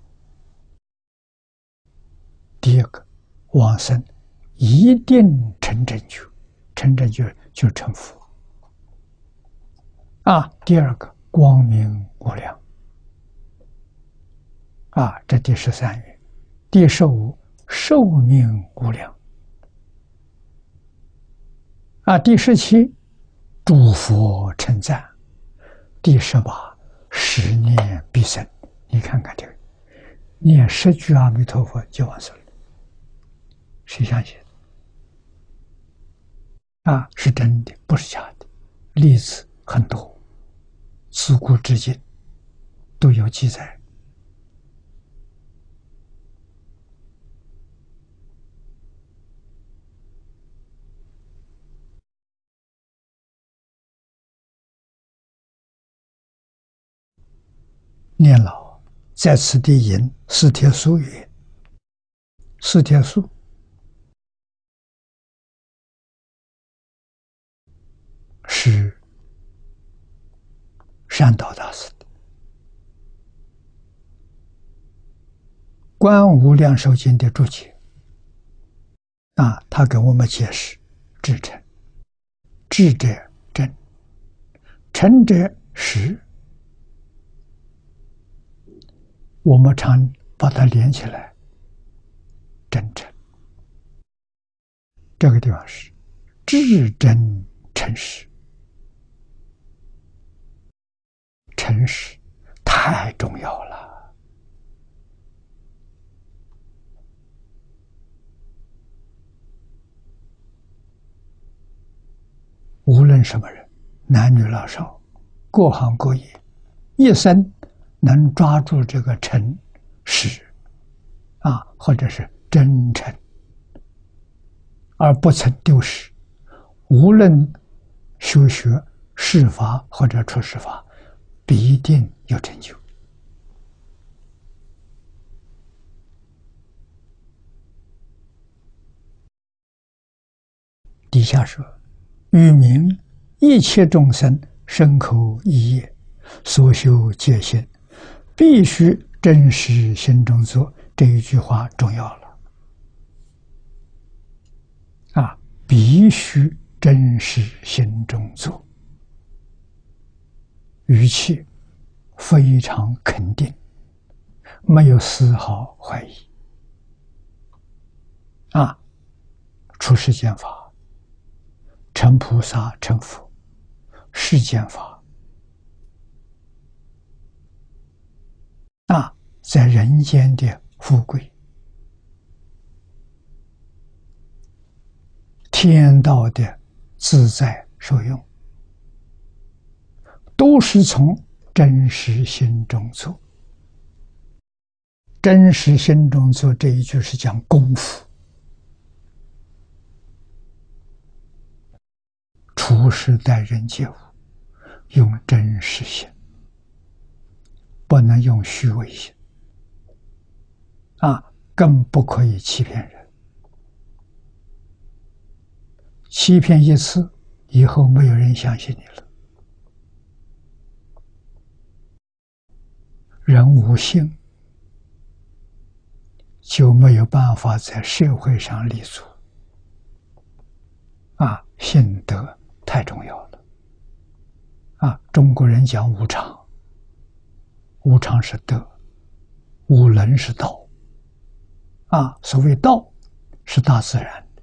第一个往生一定成正觉，成正觉就成佛。啊，第二个光明无量。啊，这第十三愿。第十五寿命无量。啊，第十七诸佛称赞。第十八十念必生。你看看这个，念十句阿弥陀佛就往生了，谁相信？啊，是真的，不是假的，例子很多，自古至今都有记载。念老在此地引四帖宿云：四帖宿善导大师的《观无量寿经》的注解啊，他给我们解释至诚，至者真，诚者实。我们常把它连起来，真诚。这个地方是至真诚实，诚实太重要了。无论什么人，男女老少，各行各业，一生能抓住这个诚实啊，或者是真诚，而不曾丢失，无论修学世法或者出世法，必定有成就。底下说，于明一切众生身口意业所修戒心，必须真实心中做。这一句话重要了啊！必须真实心中做，语气非常肯定，没有丝毫怀疑啊！出世间法，成菩萨成佛，世间法啊，在人间的富贵，天道的自在受用，都是从真实心中做。真实心中做这一句是讲功夫，处事待人接物，用真实心，不能用虚伪心啊，更不可以欺骗人。欺骗一次以后，没有人相信你了。人无信，就没有办法在社会上立足啊！信德太重要了啊！中国人讲无常，无常是德，无能是道啊！所谓道，是大自然的，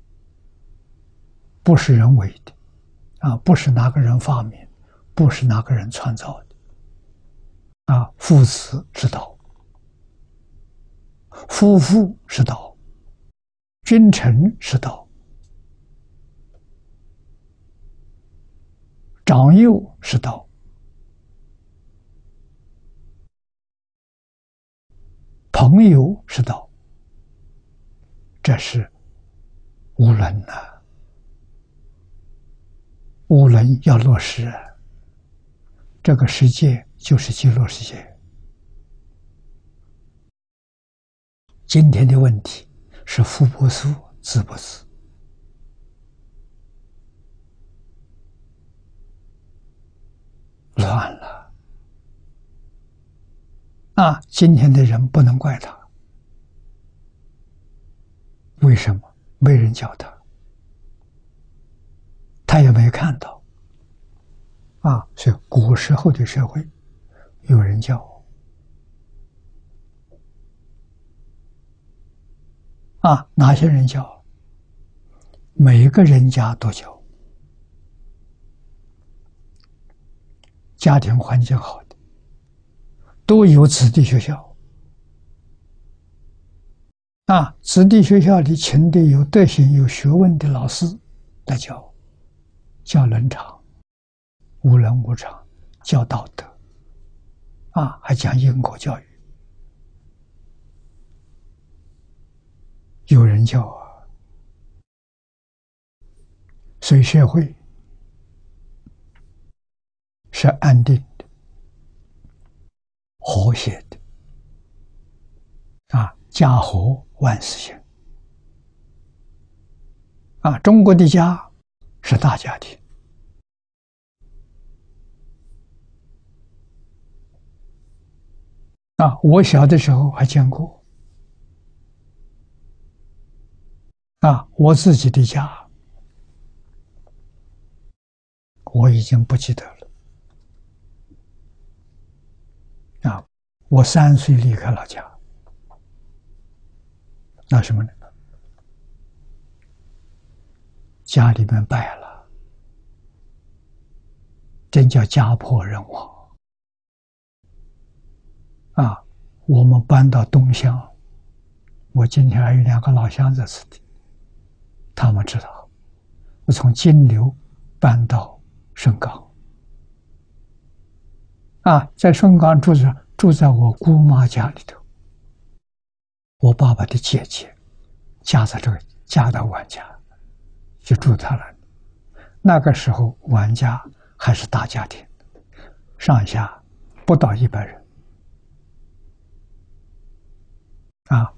不是人为的啊！不是哪个人发明，不是哪个人创造的啊！父子是道，夫妇是道，君臣是道，长幼是道，朋友是道，这是无伦呐、啊，无伦要落实、啊，这个世界就是极乐世界。今天的问题是福不福，知不知？乱了啊！今天的人不能怪他，为什么？没人教他，他也没看到啊。所以古时候的社会有人教啊，哪些人教？每个人家都教，家庭环境好的都有子弟学校啊，子弟学校里请的有德行有学问的老师来教，教伦常，无伦无常，教道德啊，还讲因果教育。有人教啊，所以社会是安定的、和谐的啊，家和万事兴啊。中国的家是大家庭啊，我小的时候还见过啊，我自己的家我已经不记得了啊。我三岁离开了家，那什么呢？家里面败了，真叫家破人亡啊！我们搬到东乡，我今天还有两个老乡在此地，他们知道，我从金牛搬到顺岗啊，在顺岗住着，住在我姑妈家里头，我爸爸的姐姐嫁在这个嫁到俺家，就住他那里。那个时候俺家还是大家庭，上下不到一百人啊，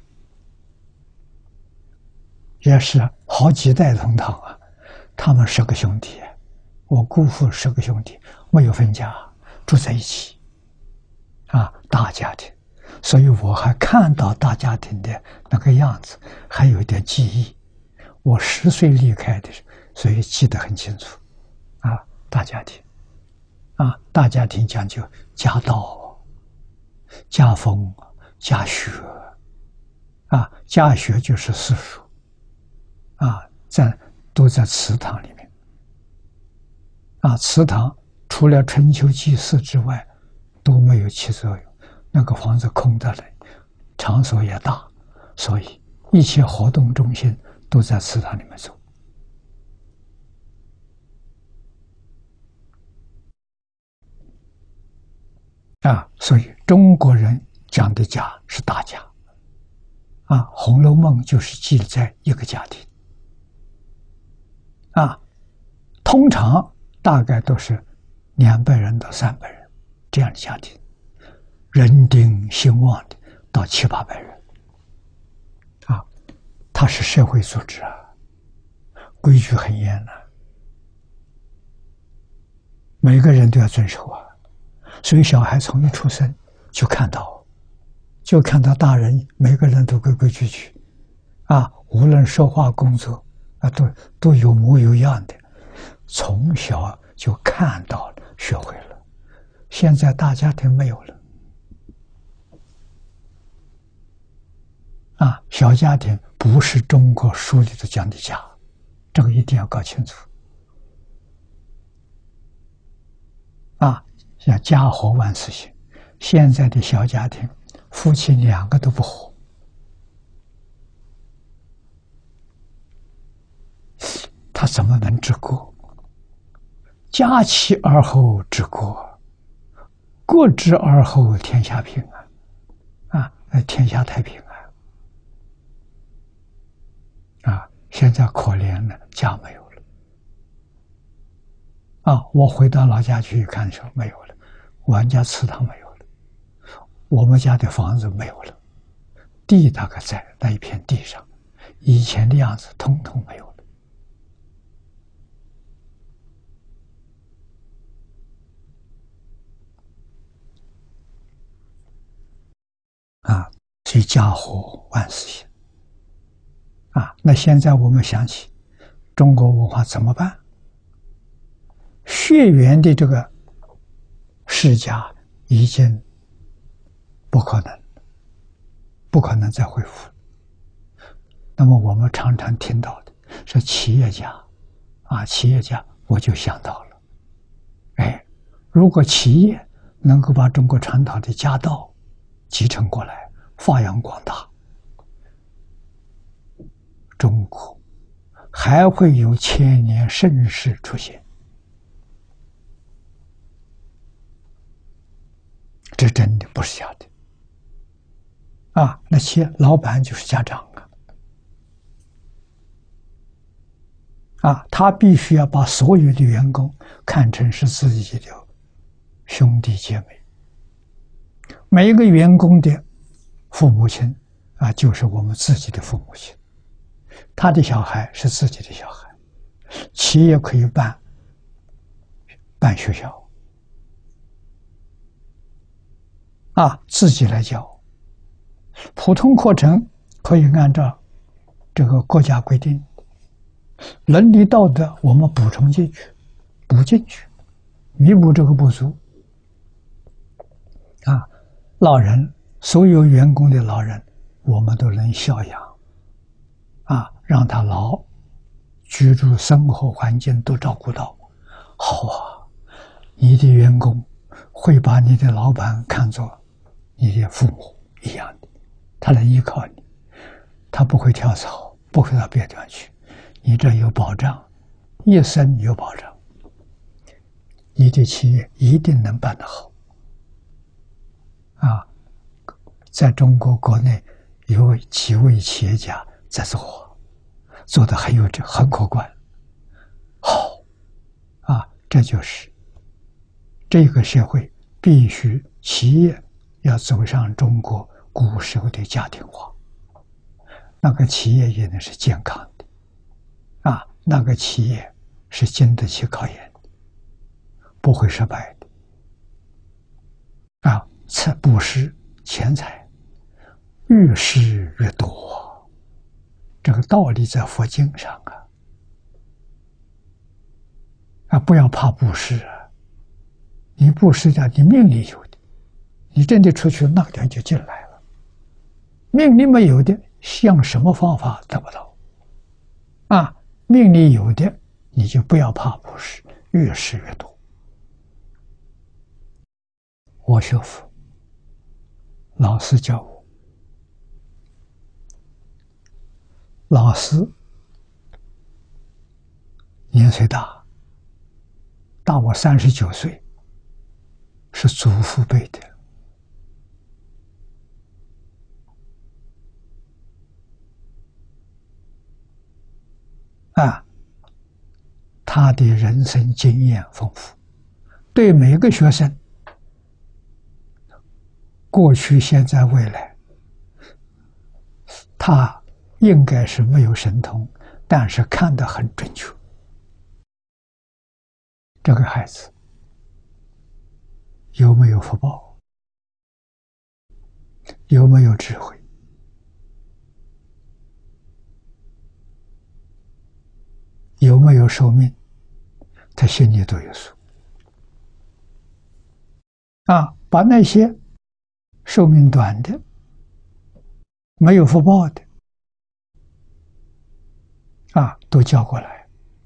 也是好几代同堂啊。他们十个兄弟，我姑父十个兄弟，没有分家，住在一起啊，大家庭。所以我还看到大家庭的那个样子，还有一点记忆。我十岁离开的，所以记得很清楚啊。大家庭啊，大家庭讲究家道、家风、家学啊，家学就是私塾啊，在都在祠堂里面啊。祠堂除了春秋祭祀之外，都没有起作用。那个房子空的嘞，场所也大，所以一切活动中心都在祠堂里面做啊。所以中国人讲的家是大家啊，《红楼梦》就是记载一个家庭啊，通常大概都是两百人到三百人这样的家庭，人丁兴旺的到七八百人啊，它是社会组织啊，规矩很严的、啊，每个人都要遵守啊。所以小孩从一出生就看到，就看到大人每个人都规规矩矩啊，无论说话工作啊，都都有模有样的，从小就看到了，学会了。现在大家庭没有了啊，小家庭不是中国书里头讲的家，这个一定要搞清楚啊。像家和万事兴，现在的小家庭，夫妻两个都不和，他怎么能治国？家齐而后治国，国治而后天下平安啊！天下太平安啊！现在可怜了，家没有了啊！我回到老家去看的时候，没有了，我家祠堂没有了，我们家的房子没有了，地大概在那一片地上，以前的样子通通没有了啊！所以家和万事兴啊！那现在我们想起中国文化怎么办？血缘的这个世家已经不可能，不可能再恢复。那么我们常常听到的是企业家啊，企业家，我就想到了，哎，如果企业能够把中国传统的家道继承过来，发扬光大，中国还会有千年盛世出现。这真的不是假的啊！那些老板就是家长啊，啊，他必须要把所有的员工看成是自己的兄弟姐妹，每一个员工的父母亲啊，就是我们自己的父母亲，他的小孩是自己的小孩，企业可以办办学校。 啊，自己来教。普通课程可以按照这个国家规定，伦理道德我们补充进去，补进去，弥补这个不足。啊，老人，所有员工的老人，我们都能孝养，啊，让他老，居住生活环境都照顾到，好啊！你的员工会把你的老板看作你的父母一样的，他能依靠你，他不会跳槽，不会到别地方去，你这有保障，一生有保障，你的企业一定能办得好。啊，在中国国内有几位企业家在做，做得很有这很可观。好，啊，这就是这个社会必须企业要走上中国古时候的家庭化，那个企业也能是健康的，啊，那个企业是经得起考验的，不会失败的。啊，财布施钱财，越施越多，这个道理在佛经上啊。啊，不要怕布施啊，你布施掉，你命里有的，你真的出去那点就进来了。命里没有的，想什么方法得不到。啊，命里有的，你就不要怕布施，越施越多。我学佛，老师教我，老师年岁大，大我三十九岁，是祖父辈的。啊，他的人生经验丰富，对每个学生，过去、现在、未来，他应该是没有神通，但是看得很准确。这个孩子有没有福报？有没有智慧？有没有寿命？他心里都有数。啊，把那些寿命短的、没有福报的，啊，都叫过来。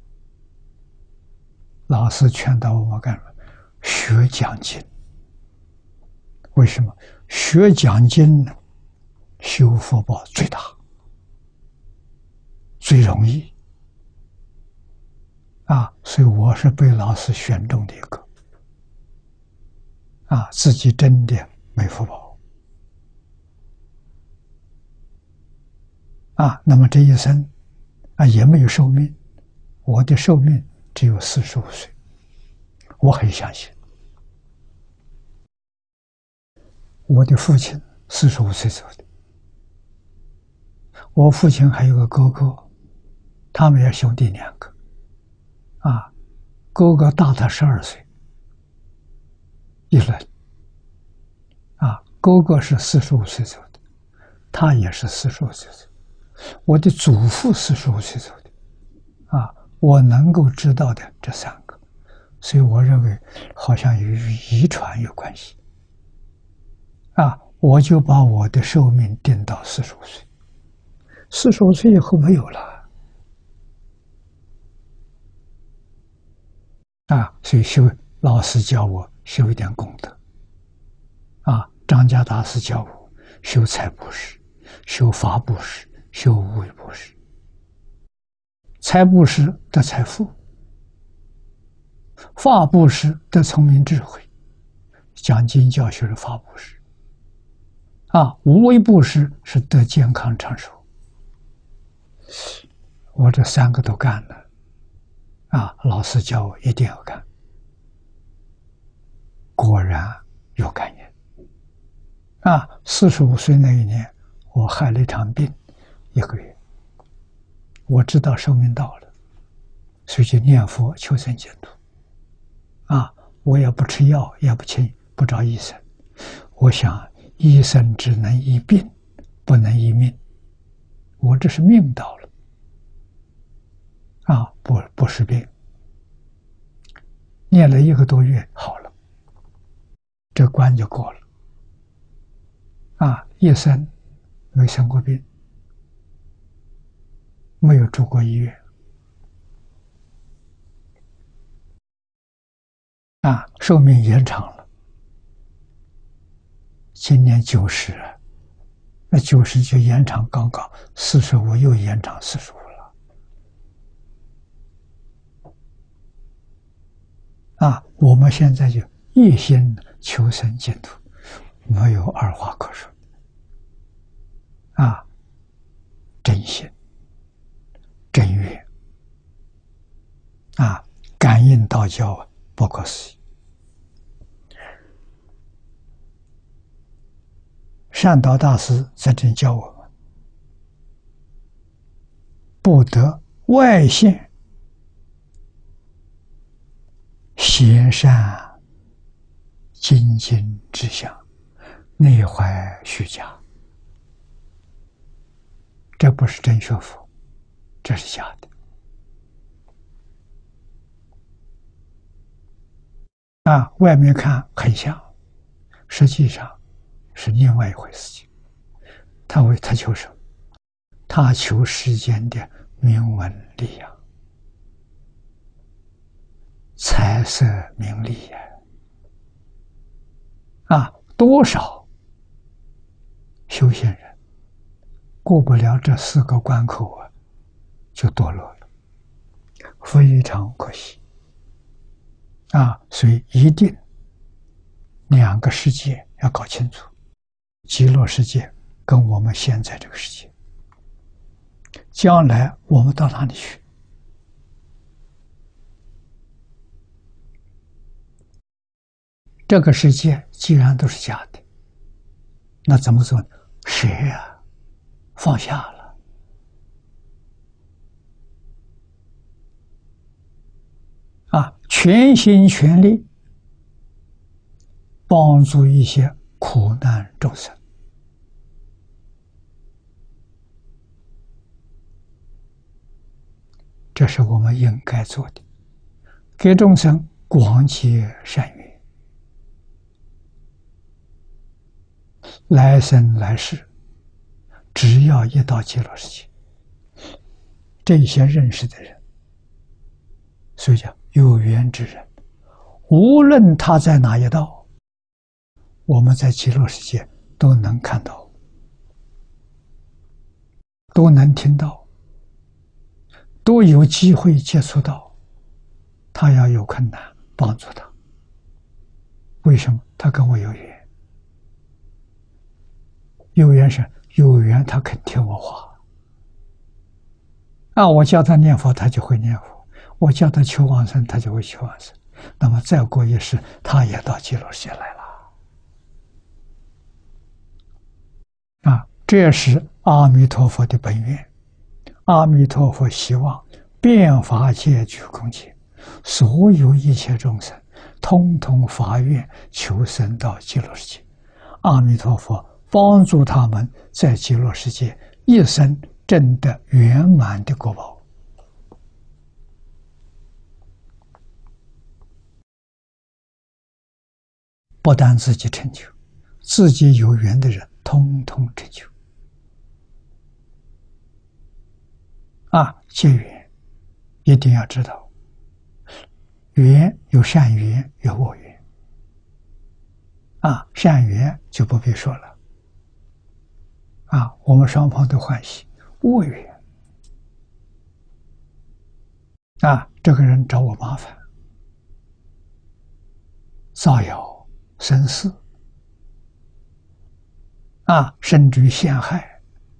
老师劝导我们干什么？学讲经。为什么？学讲经呢，修福报最大，最容易。啊，所以我是被老师选中的一个。啊，自己真的没福报。啊，那么这一生啊也没有寿命，我的寿命只有四十五岁，我很相信。我的父亲四十五岁走的，我父亲还有个哥哥，他们也兄弟两个，啊，哥哥大他十二岁，一轮，啊，哥哥是四十五岁走的，他也是四十五岁走的，我的祖父四十五岁走的，啊，我能够知道的这三个，所以我认为好像与遗传有关系。啊，我就把我的寿命定到四十五岁，四十五岁以后没有了。啊，所以修老师教我修一点功德。啊，张家大师教我修财布施，修法布施，修无为布施。财布施得财富，法布施得聪明智慧，讲经教学的法布施。啊，无为布施是得健康长寿。我这三个都干了，啊，老师教我一定要干，果然有感应。啊，四十五岁那一年，我害了一场病，一个月，我知道寿命到了，所以就念佛求生净土。啊，我也不吃药，也不请不找医生。 我想医生只能医病，不能医命。我这是命到了，啊，不不是病。念了一个多月好了，这关就过了。啊，一生没生过病，没有住过医院。啊，寿命延长了，今年九十，那九十就延长刚刚，四十五又延长四十五了。啊，我们现在就一心求生净土，没有二话可说。啊，真心、真愿，啊，感应道教不可思议。善导大师在这教我们，不得外现邪善精进之相，内怀虚假。这不是真学佛，这是假的。啊，外面看很像，实际上是另外一回事情。他为他求什么？他求世间的名闻利养、财色名利呀！啊，多少修行人过不了这四个关口啊，就堕落了，非常可惜。啊，所以一定两个世界要搞清楚，极乐世界跟我们现在这个世界，将来我们到哪里去？这个世界既然都是假的，那怎么做呢？舍啊，放下了。啊，全心全力帮助一些苦难众生，这是我们应该做的，给众生广结善缘，来生来世，只要一到极乐世界，这些认识的人，所以叫有缘之人，无论他在哪一道，我们在极乐世界都能看到，都能听到，都有机会接触到。他要有困难，帮助他。为什么？他跟我有缘。有缘是有缘，他肯听我话。啊，我叫他念佛，他就会念佛；我叫他求往生，他就会求往生。那么再过一世，他也到极乐世界来了。啊，这也是阿弥陀佛的本愿。阿弥陀佛希望遍法界具空界，所有一切众生，通通发愿求生到极乐世界。阿弥陀佛帮助他们在极乐世界一生证得圆满的果报。不但自己成就，自己有缘的人通通成就。啊，结缘一定要知道，缘有善缘有恶缘。啊，善缘就不必说了。啊，我们双方都欢喜。恶缘啊，这个人找我麻烦，造谣生事，啊，甚至于陷害，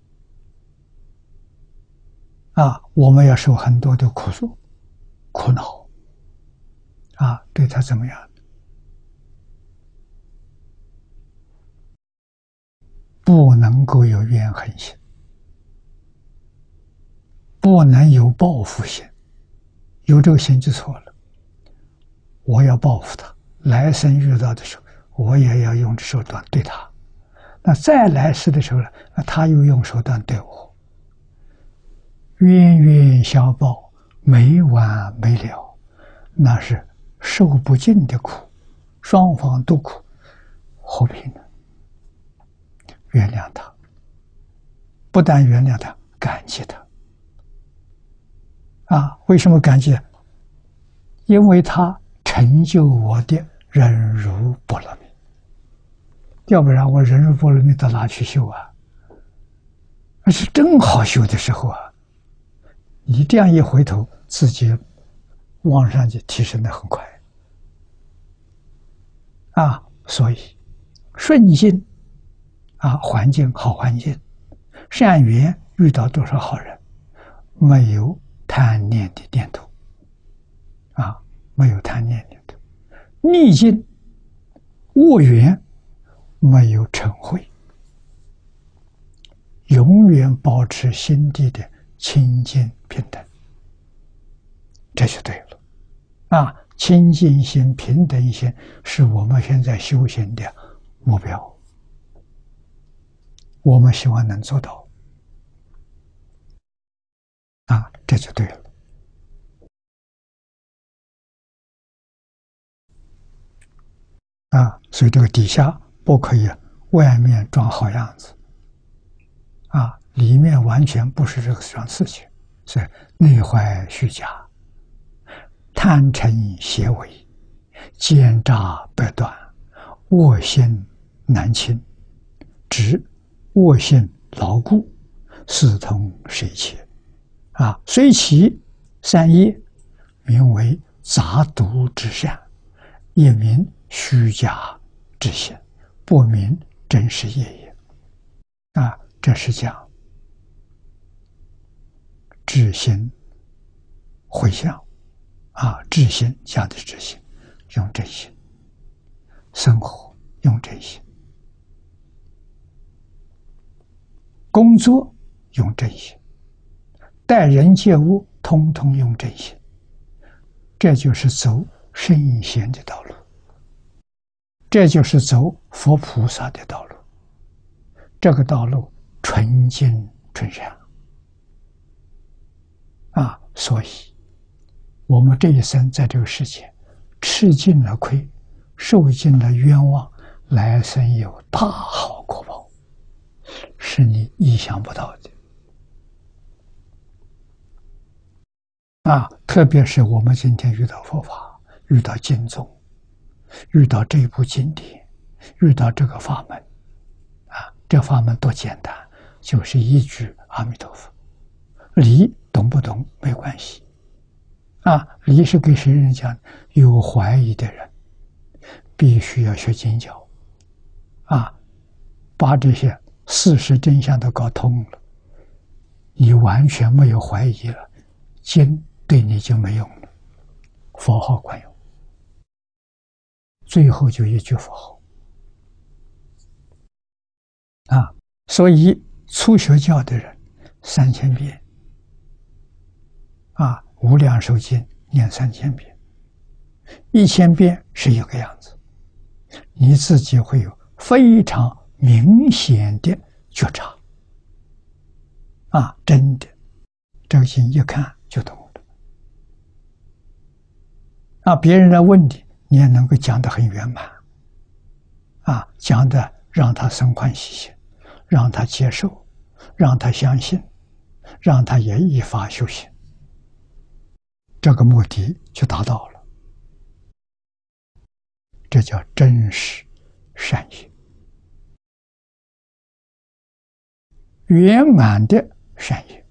啊，我们要受很多的苦楚、苦恼，啊，对他怎么样？不能够有怨恨心，不能有报复心，有这个心就错了。我要报复他，来生遇到的时候， 我也要用手段对他。那再来世的时候呢，他又用手段对我，冤冤相报，没完没了，那是受不尽的苦，双方都苦，和平的原谅他，不但原谅他，感激他。啊，为什么感激？因为他成就我的忍辱波罗蜜，要不然我忍辱波罗蜜到哪去修啊？那是正好修的时候啊！你这样一回头，自己往上就提升的很快啊！所以顺境啊，环境好环境，善缘遇到多少好人，没有贪念的念头啊，没有贪念念头；逆境恶缘，没有嗔恚，永远保持心地的清净平等，这就对了啊！清净心、平等心是我们现在修行的目标，我们希望能做到啊，这就对了啊！所以这个底下不可以外面装好样子啊，里面完全不是这个桩事情，所以内怀虚假，贪嗔邪为，奸诈百端，恶心难清，执恶性牢固，视同谁切啊？虽其三业，名为杂毒之善，也名虚假之嫌，不明真实业也。啊，这是讲知行回向啊，知行讲的知行，用真心；生活用真心；工作用真心；待人接物通通用真心。这就是走圣贤的道路，这就是走佛菩萨的道路。这个道路纯净纯善啊！所以我们这一生在这个世界吃尽了亏，受尽了冤枉，来生有大好果报，是你意想不到的啊！特别是我们今天遇到佛法，遇到经宗，遇到这部经典，遇到这个法门啊，这法门多简单，就是一句阿弥陀佛。理懂不懂没关系啊，理是给谁人讲？有怀疑的人必须要学经教啊，把这些事实真相都搞通了，你完全没有怀疑了，经对你就没用了，佛号管用，最后就一句佛号啊。所以初学教的人三千遍啊，无量寿经念三千遍，一千遍是一个样子，你自己会有非常明显的觉察啊，真的，这个经一看就懂了啊。别人来问你，你也能够讲得很圆满啊，讲的让他生欢喜心，让他接受，让他相信，让他也依法修行，这个目的就达到了。这叫真实善业，圆满的善业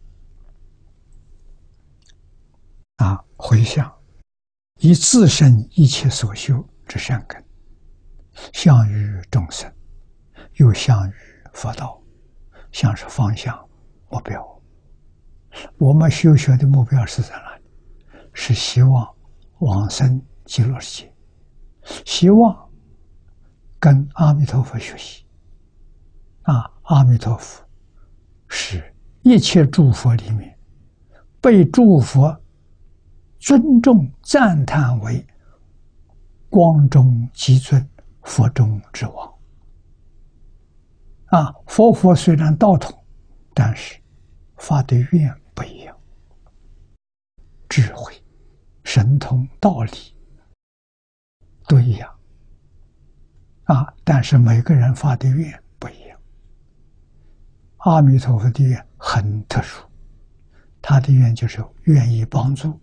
啊！回向以自身一切所修之善根，向于众生，又向于佛道，向是方向目标。我们修学的目标是在哪里？是希望往生极乐世界，希望跟阿弥陀佛学习啊！阿弥陀佛是一切诸佛里面被诸佛尊重赞叹为光中极尊、 佛中之王。啊，佛佛虽然道统，但是发的愿不一样，智慧、神通、道理都一样。啊，但是每个人发的愿不一样。阿弥陀佛的愿很特殊，他的愿就是愿意帮助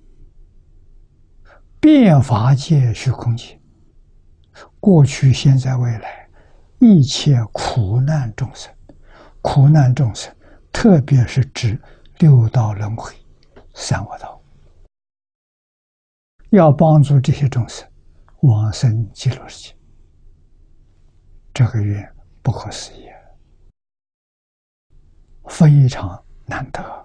遍法界虚空界，过去、现在、未来一切苦难众生。苦难众生，特别是指六道轮回、三恶道，要帮助这些众生往生极乐世界。这个愿不可思议，非常难得。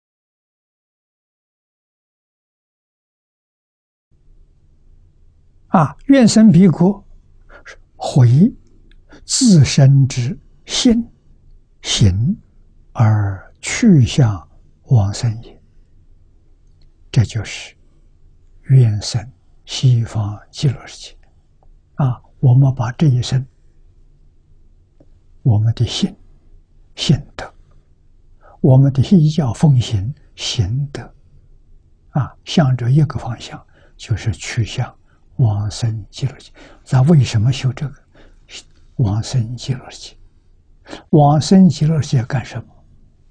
啊，愿生彼国，回自身之心行而去向往生也。这就是愿生西方极乐世界。啊，我们把这一生，我们的心、心德，我们的依教奉行行德，啊，向着一个方向，就是去向往生极乐界。咱为什么修这个往生极乐界？往生极乐界干什么？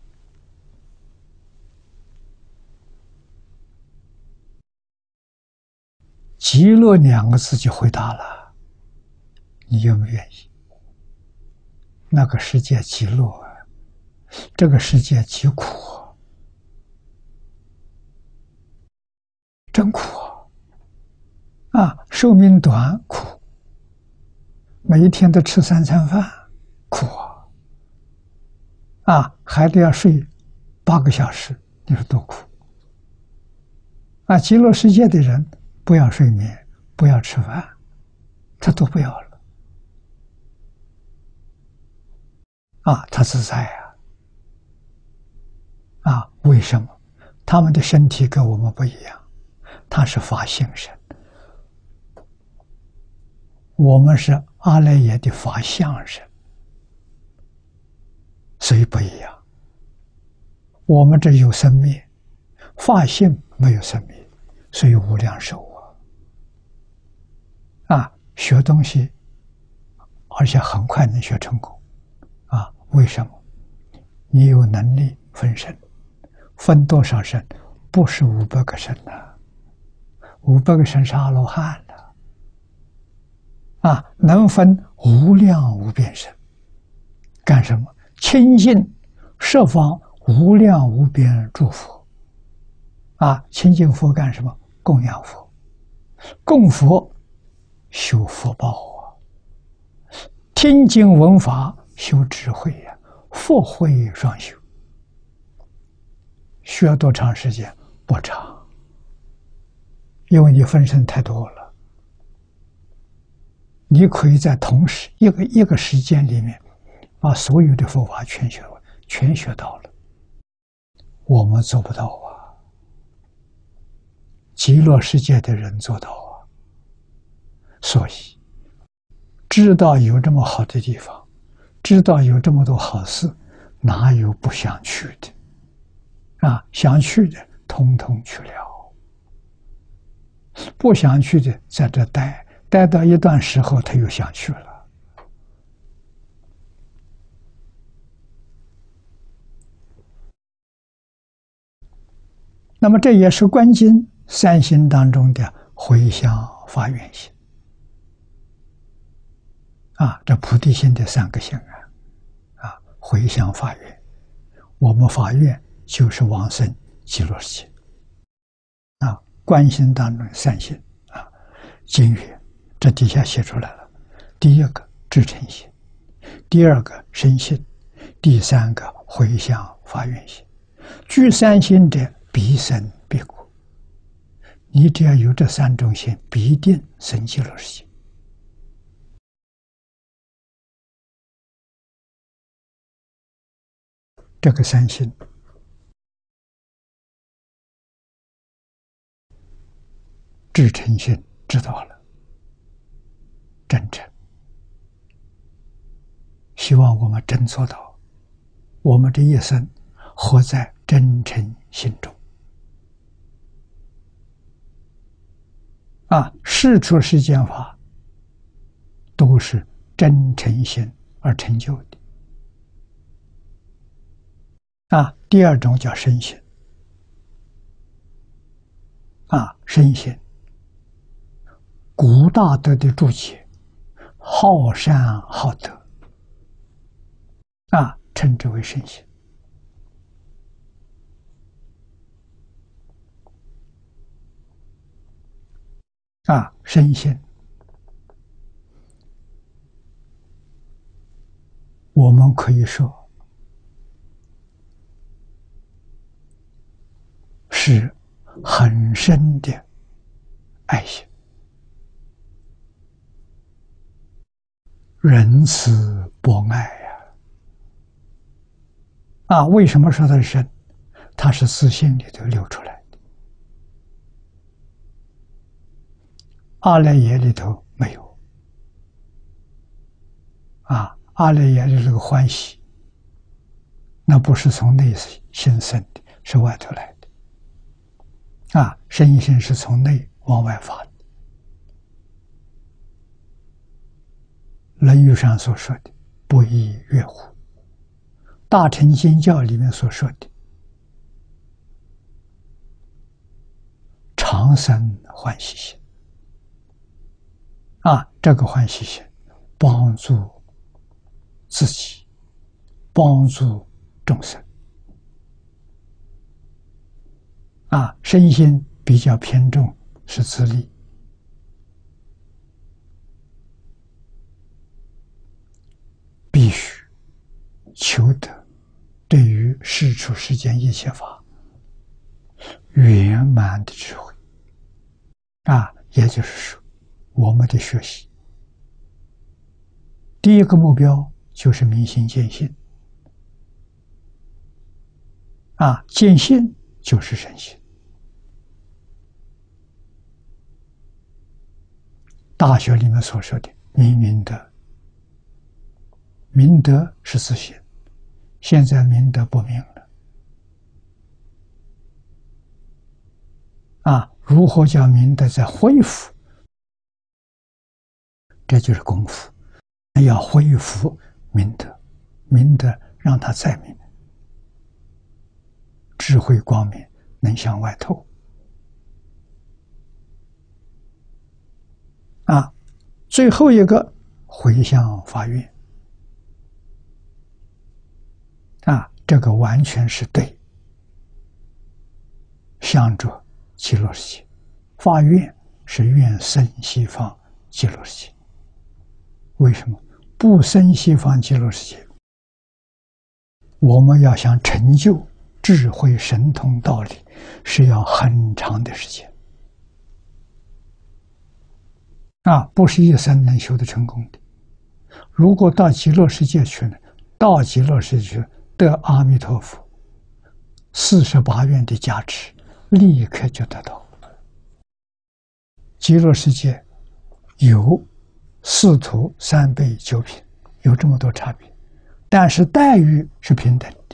极乐两个字就回答了，你愿不愿意？那个世界极乐啊，这个世界极苦啊，真苦啊！啊，寿命短苦，每一天都吃三餐饭苦啊！啊，孩子要睡八个小时，你说多苦啊！极乐世界的人不要睡眠，不要吃饭，他都不要了啊！他自在啊！啊，为什么？他们的身体跟我们不一样，他是法性身，我们是阿赖耶的法相身，所以不一样。我们这有生灭，法性没有生灭，所以无量寿啊！啊，学东西，而且很快能学成功啊！为什么？你有能力分身，分多少身？不是五百个身呐、啊，五百个身是阿罗汉的啊，能分无量无边身，干什么？亲近十方无量无边诸佛啊！亲近佛干什么？供养佛，供佛修福报啊！听经闻法修智慧呀、啊，佛慧双修。需要多长时间？不长，因为你分身太多了。你可以在同时一个一个时间里面，把所有的佛法全学完，全学到了。我们做不到啊，极乐世界的人做到啊。所以，知道有这么好的地方，知道有这么多好事，哪有不想去的？啊，想去的通通去了，不想去的在这待，待到一段时候他又想去了。那么这也是观经三心当中的回向发愿心啊，这菩提心的三个心啊，啊，回向发愿，我们发愿就是往生极乐世界啊，观心当中三心啊，经语这底下写出来了，第一个至诚心，第二个生信，第三个回向发愿心，具三心者必生必果。你只要有这三种心，必定生极乐世界。这个三心，至诚心知道了，真诚希望我们真做到，我们这一生活在真诚心中。啊，事出世间法都是真诚心而成就的。啊，第二种叫身心。啊，身心，古大德的注解，好善好德，啊，称之为身心。啊，身心，我们可以说是很深的爱心、仁慈、博爱呀！啊，为什么说它是深？它是自信里头流出来的，阿赖耶里头没有。啊，阿赖耶的这个欢喜，那不是从内心生的，是外头来的。啊，身心是从内往外发的。论语上所说的“不亦乐乎”，大乘经教里面所说的“常生欢喜心”。啊，这个欢喜心帮助自己，帮助众生。啊，身心比较偏重是自利，必须求得对于世出世间一切法圆满的智慧。啊，也就是说，我们的学习第一个目标就是明心见性。啊，见性就是身心。大学里面所说的明明德，明德是自信，现在明德不明了。啊，如何叫明德再恢复？这就是功夫，要恢复明德，明德让它再明，智慧光明能向外透。啊，最后一个回向发愿。啊，这个完全是对向着极乐世界，发愿是愿生西方极乐世界。为什么不生西方极乐世界？我们要想成就智慧神通道理，是要很长的时间。啊，不是一生能修得成功的。如果到极乐世界去呢，到极乐世界去得阿弥陀佛四十八愿的加持，立刻就得到。极乐世界有四土三辈九品，有这么多差别，但是待遇是平等的。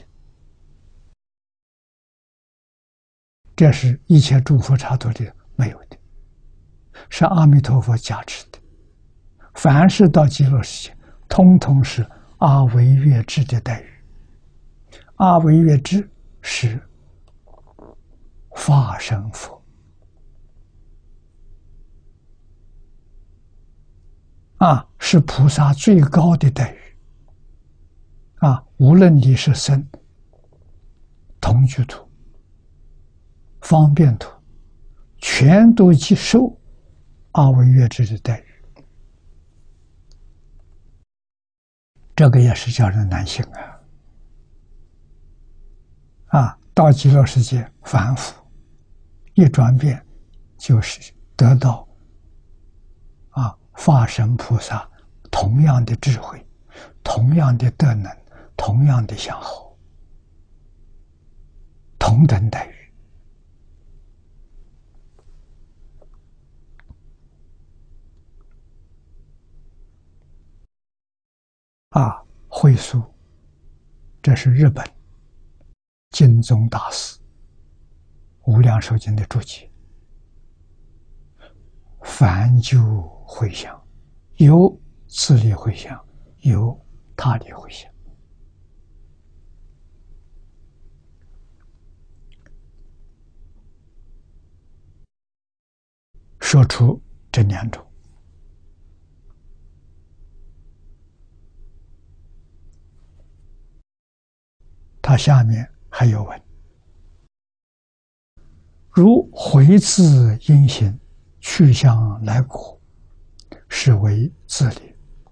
这是一切诸佛刹土里没有的，是阿弥陀佛加持的。凡是到极乐世界，通通是阿惟越致的待遇。阿惟越致是法身佛。啊，是菩萨最高的待遇。啊，无论你是生同居土、方便土，全都接受阿惟越致的待遇。这个也是叫人难行啊！啊，到极乐世界凡夫一转变，就是得到啊法身菩萨同样的智慧、同样的德能、同样的相好、同等待遇。啊， 慧疏，这是日本经宗大师无量寿经的注解。凡就回向，有自利回向，有他利回向。说出这两种。他下面还有问：如回自因行，去向来果，是为自利。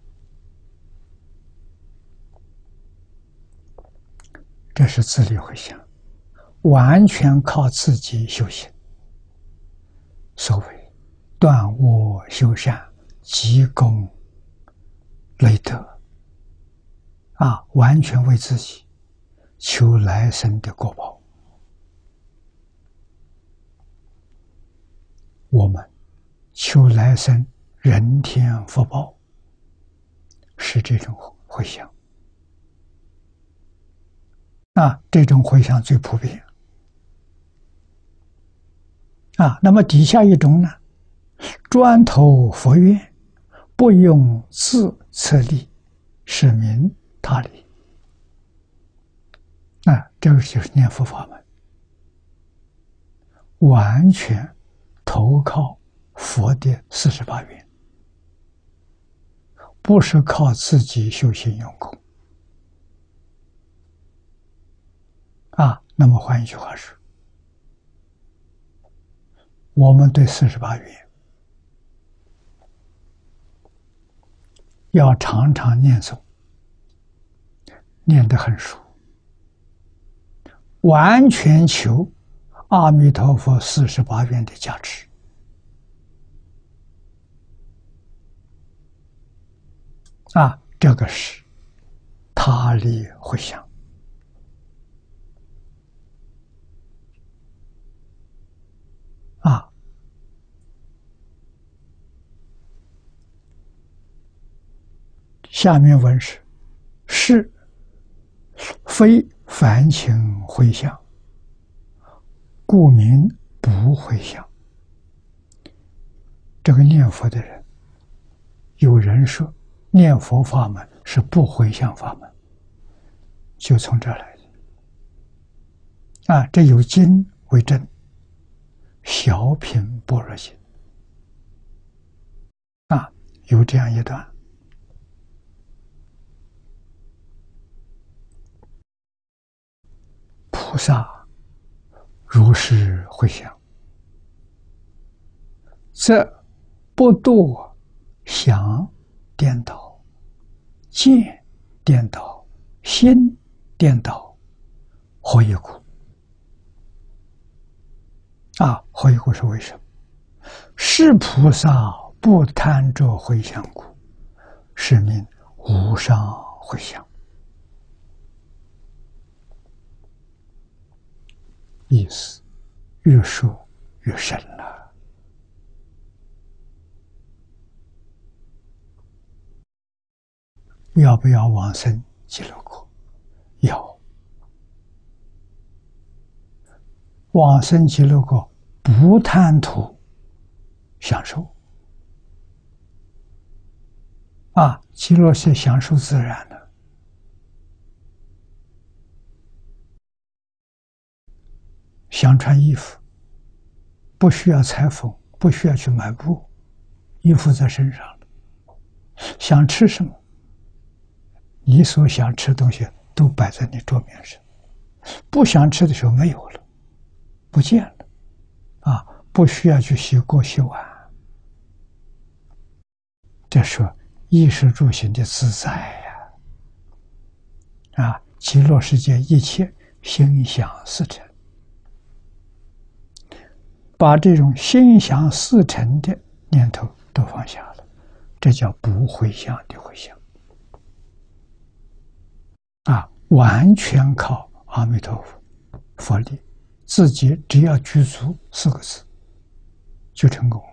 这是自利回向，完全靠自己修行。所谓断恶修善，积功累德，啊，完全为自己求来生的果报。我们求来生人天福报，是这种回向。啊，这种回向最普遍。啊，那么底下一种呢，专投佛愿，不用自策力，是名他利。啊，这个就是念佛法门，完全投靠佛的四十八愿，不是靠自己修行用功。啊，那么换一句话说，我们对四十八愿要常常念诵，念得很熟，完全求阿弥陀佛四十八愿的加持。啊，这个是他利回向。啊，下面文是：是非凡情回向，故名不回向。这个念佛的人，有人说念佛法门是不回向法门，就从这儿来的。啊，这有经为证。小品般若经啊，有这样一段：菩萨如是回向，则不堕想颠倒、见颠倒、心颠倒，何以故？啊，何以故是为什么？是菩萨不贪着回向故，是名无上回向。意思越说越深了。要不要往生极乐国？要。往生极乐国不贪图享受啊，极乐是享受自然的。想穿衣服，不需要裁缝，不需要去买布，衣服在身上了。想吃什么，你所想吃的东西都摆在你桌面上，不想吃的时候没有了。不见了，啊，不需要去洗锅洗碗，这说衣食住行的自在呀！啊，极乐世界一切心想事成，把这种心想事成的念头都放下了，这叫不回向的回向。啊，完全靠阿弥陀佛佛力。自己只要具足四个字，就成功。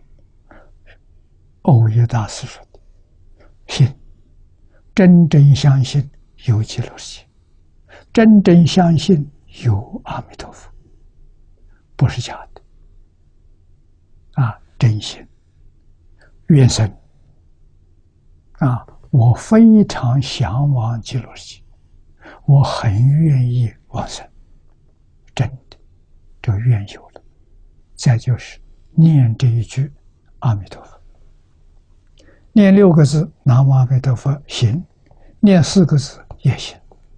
欧耶大师说的：“信，真正相信有极乐世界，真正相信有阿弥陀佛，不是假的啊，真心愿生啊！我非常向往极乐世界，我很愿意往生，真的，这个愿有了。再就是念这一句阿弥陀佛，念六个字南无阿弥陀佛行，念四个字也行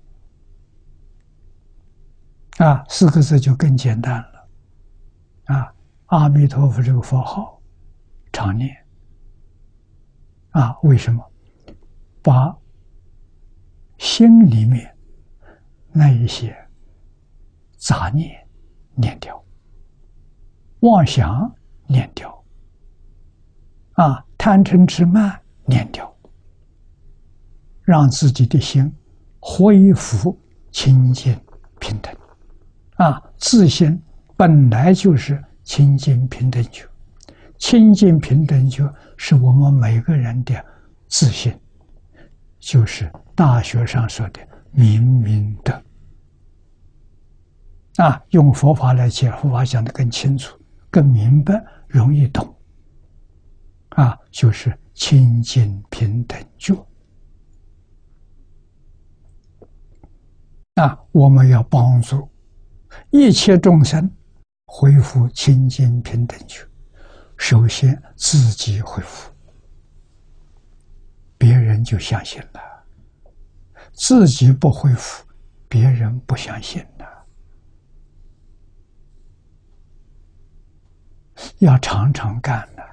啊，四个字就更简单了啊！阿弥陀佛这个佛号常念啊，为什么？把心里面那一些杂念念掉，妄想念掉，啊，贪嗔痴慢念掉，让自己的心恢复清净平等。啊，自心本来就是清净平等觉，清净平等觉是我们每个人的自信，就是大学上说的明明德。啊，用佛法来解，佛法讲得更清楚、更明白、容易懂。啊，就是清净平等觉。啊，我们要帮助一切众生恢复清净平等觉，首先自己恢复，别人就相信了；自己不恢复，别人不相信了。要常常干的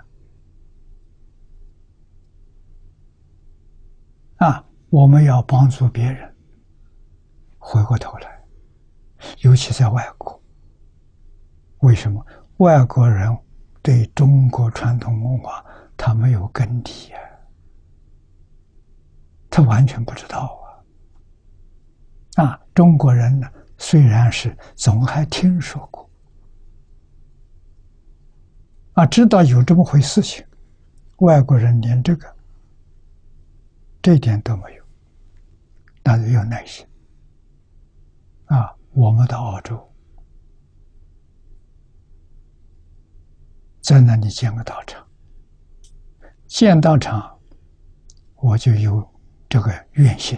啊！我们要帮助别人。回过头来，尤其在外国，为什么外国人对中国传统文化他没有根底啊？他完全不知道啊！啊，中国人呢，虽然是总还听说过，啊，知道有这么回事情，外国人连这个这一点都没有，那就有耐心。啊，我们到澳洲，在那里建个道场，建道场，我就有这个愿心，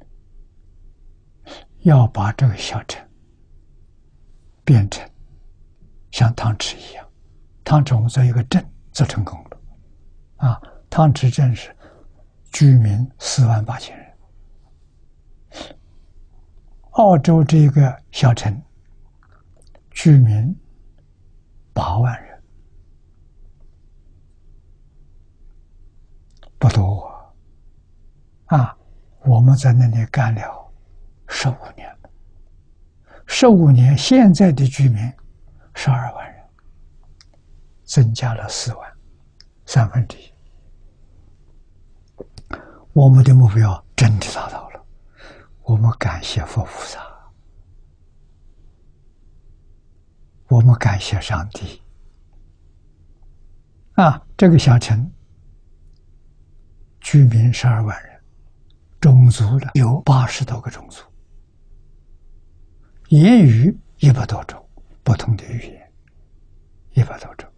要把这个小城变成像汤池一样。汤池我们做一个镇做成功了，啊，汤池镇是居民四万八千人。澳洲这个小城居民八万人，不多啊！我们在那里干了十五年了，十五年现在的居民十二万人，增加了四万，三分之一。我们的目标真的达到了。我们感谢佛菩萨，我们感谢上帝。啊，这个小城居民十二万人，种族的有八十多个种族，言语一百多种，不同的语言一百多种。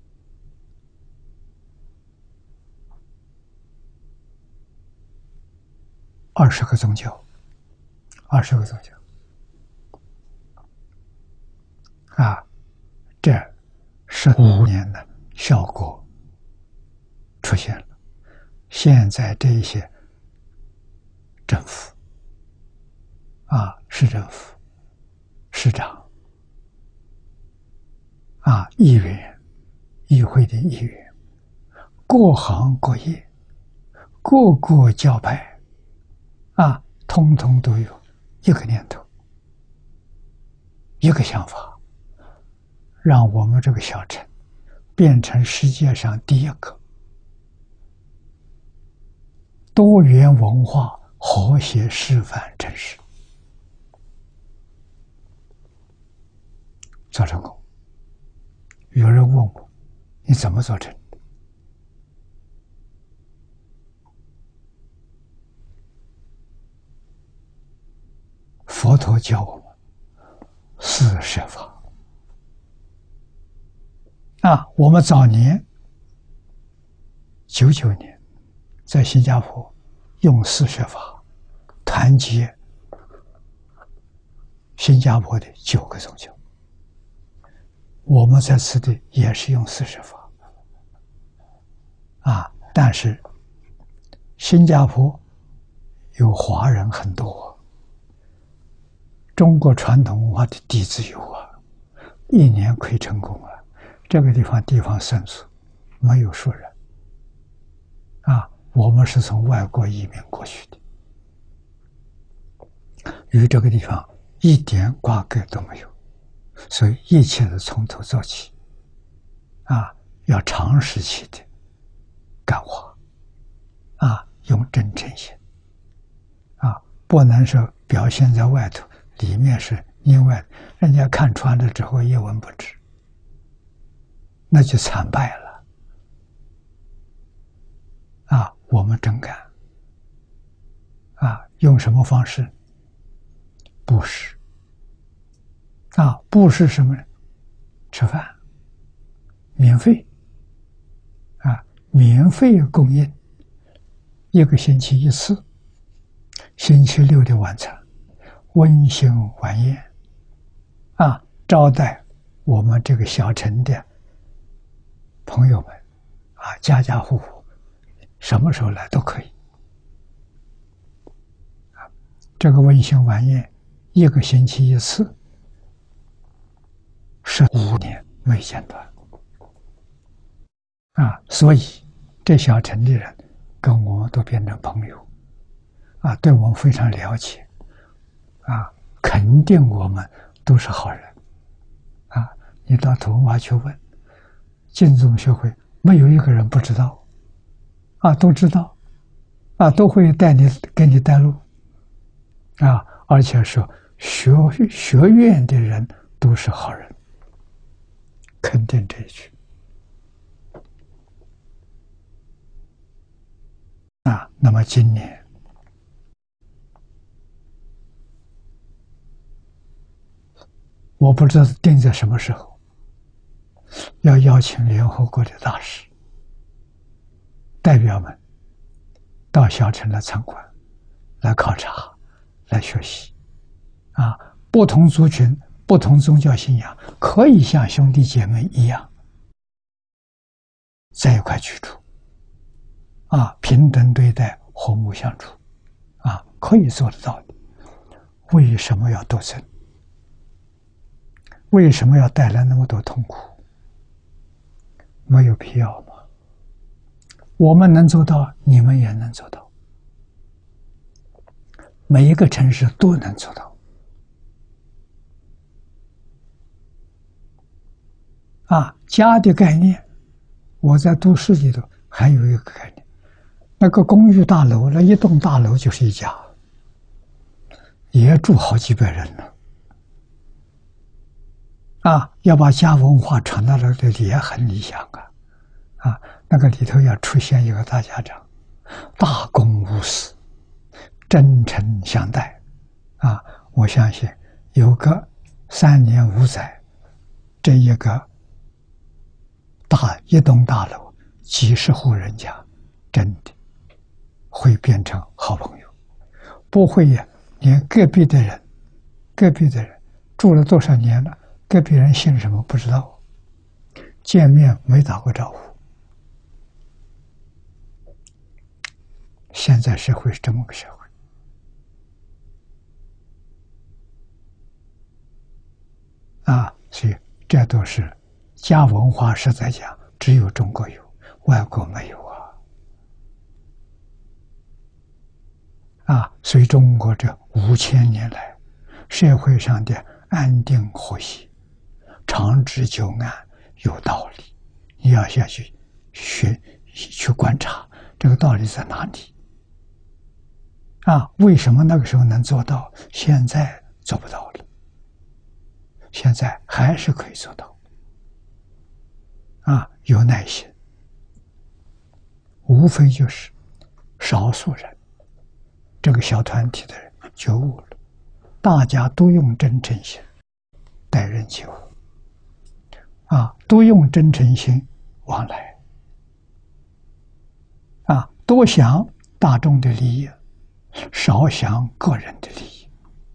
二十个宗教。二十个宗教啊，这十五年的效果出现了。现在这一些政府啊，市政府、市长啊，议员、议会的议员，各行各业、各个教派啊，通通都有一个念头，一个想法，让我们这个小城变成世界上第一个多元文化和谐示范城市。做成功。有人问我，你怎么做成的？ 佛陀教我们四摄法啊。我们早年九九年在新加坡用四摄法团结新加坡的九个宗教，我们在此地也是用四摄法啊，但是新加坡有华人很多，中国传统文化的底子有啊，一年可以成功啊。这个地方地方胜出，没有熟人啊，我们是从外国移民过去的，与这个地方一点瓜葛都没有，所以一切都从头做起啊，要长时期的感化啊，用真诚心啊，不能说表现在外头，里面是因为人家看穿了之后一文不值，那就惨败了啊。我们真干啊，用什么方式？布施啊，布施什么呢？吃饭免费啊，免费供应，一个星期一次，星期六的晚餐温馨晚宴啊，招待我们这个小城的朋友们啊，家家户户什么时候来都可以啊。这个温馨晚宴一个星期一次，是五年没间断啊，所以这小城的人跟我们都变成朋友啊，对我们非常了解啊，肯定我们都是好人啊。你到土文化去问净宗学会，没有一个人不知道啊，都知道啊，都会带你给你带路啊，而且说学学院的人都是好人，肯定这一句啊。那么今年我不知道定在什么时候，要邀请联合国的大使代表们到小城来参观，来考察，来学习啊。不同族群、不同宗教信仰，可以像兄弟姐妹一样在一块居住啊，平等对待，和睦相处啊，可以做得到的。为什么要斗争？为什么要带来那么多痛苦？没有必要嘛。我们能做到，你们也能做到，每一个城市都能做到啊。家的概念，我在都市里头还有一个概念，那个公寓大楼，那一栋大楼就是一家，也住好几百人呢。啊，要把家文化传到了这里也很理想啊！啊，那个里头要出现一个大家长，大公无私，真诚相待啊！我相信有个三年五载，这一个大一栋大楼，几十户人家，真的会变成好朋友，不会呀，连隔壁的人，隔壁的人住了多少年了。隔壁人姓什么不知道，见面没打过招呼。现在社会是这么个社会啊，所以这都是家文化，实在讲只有中国有，外国没有啊。啊，所以中国这五千年来社会上的安定和谐，长治久安有道理，你要下去学去观察这个道理在哪里啊？为什么那个时候能做到，现在做不到了？现在还是可以做到啊！有耐心，无非就是少数人，这个小团体的人觉悟了大家都用真诚心待人接物，啊，都用真诚心往来，啊，多想大众的利益，少想个人的利益，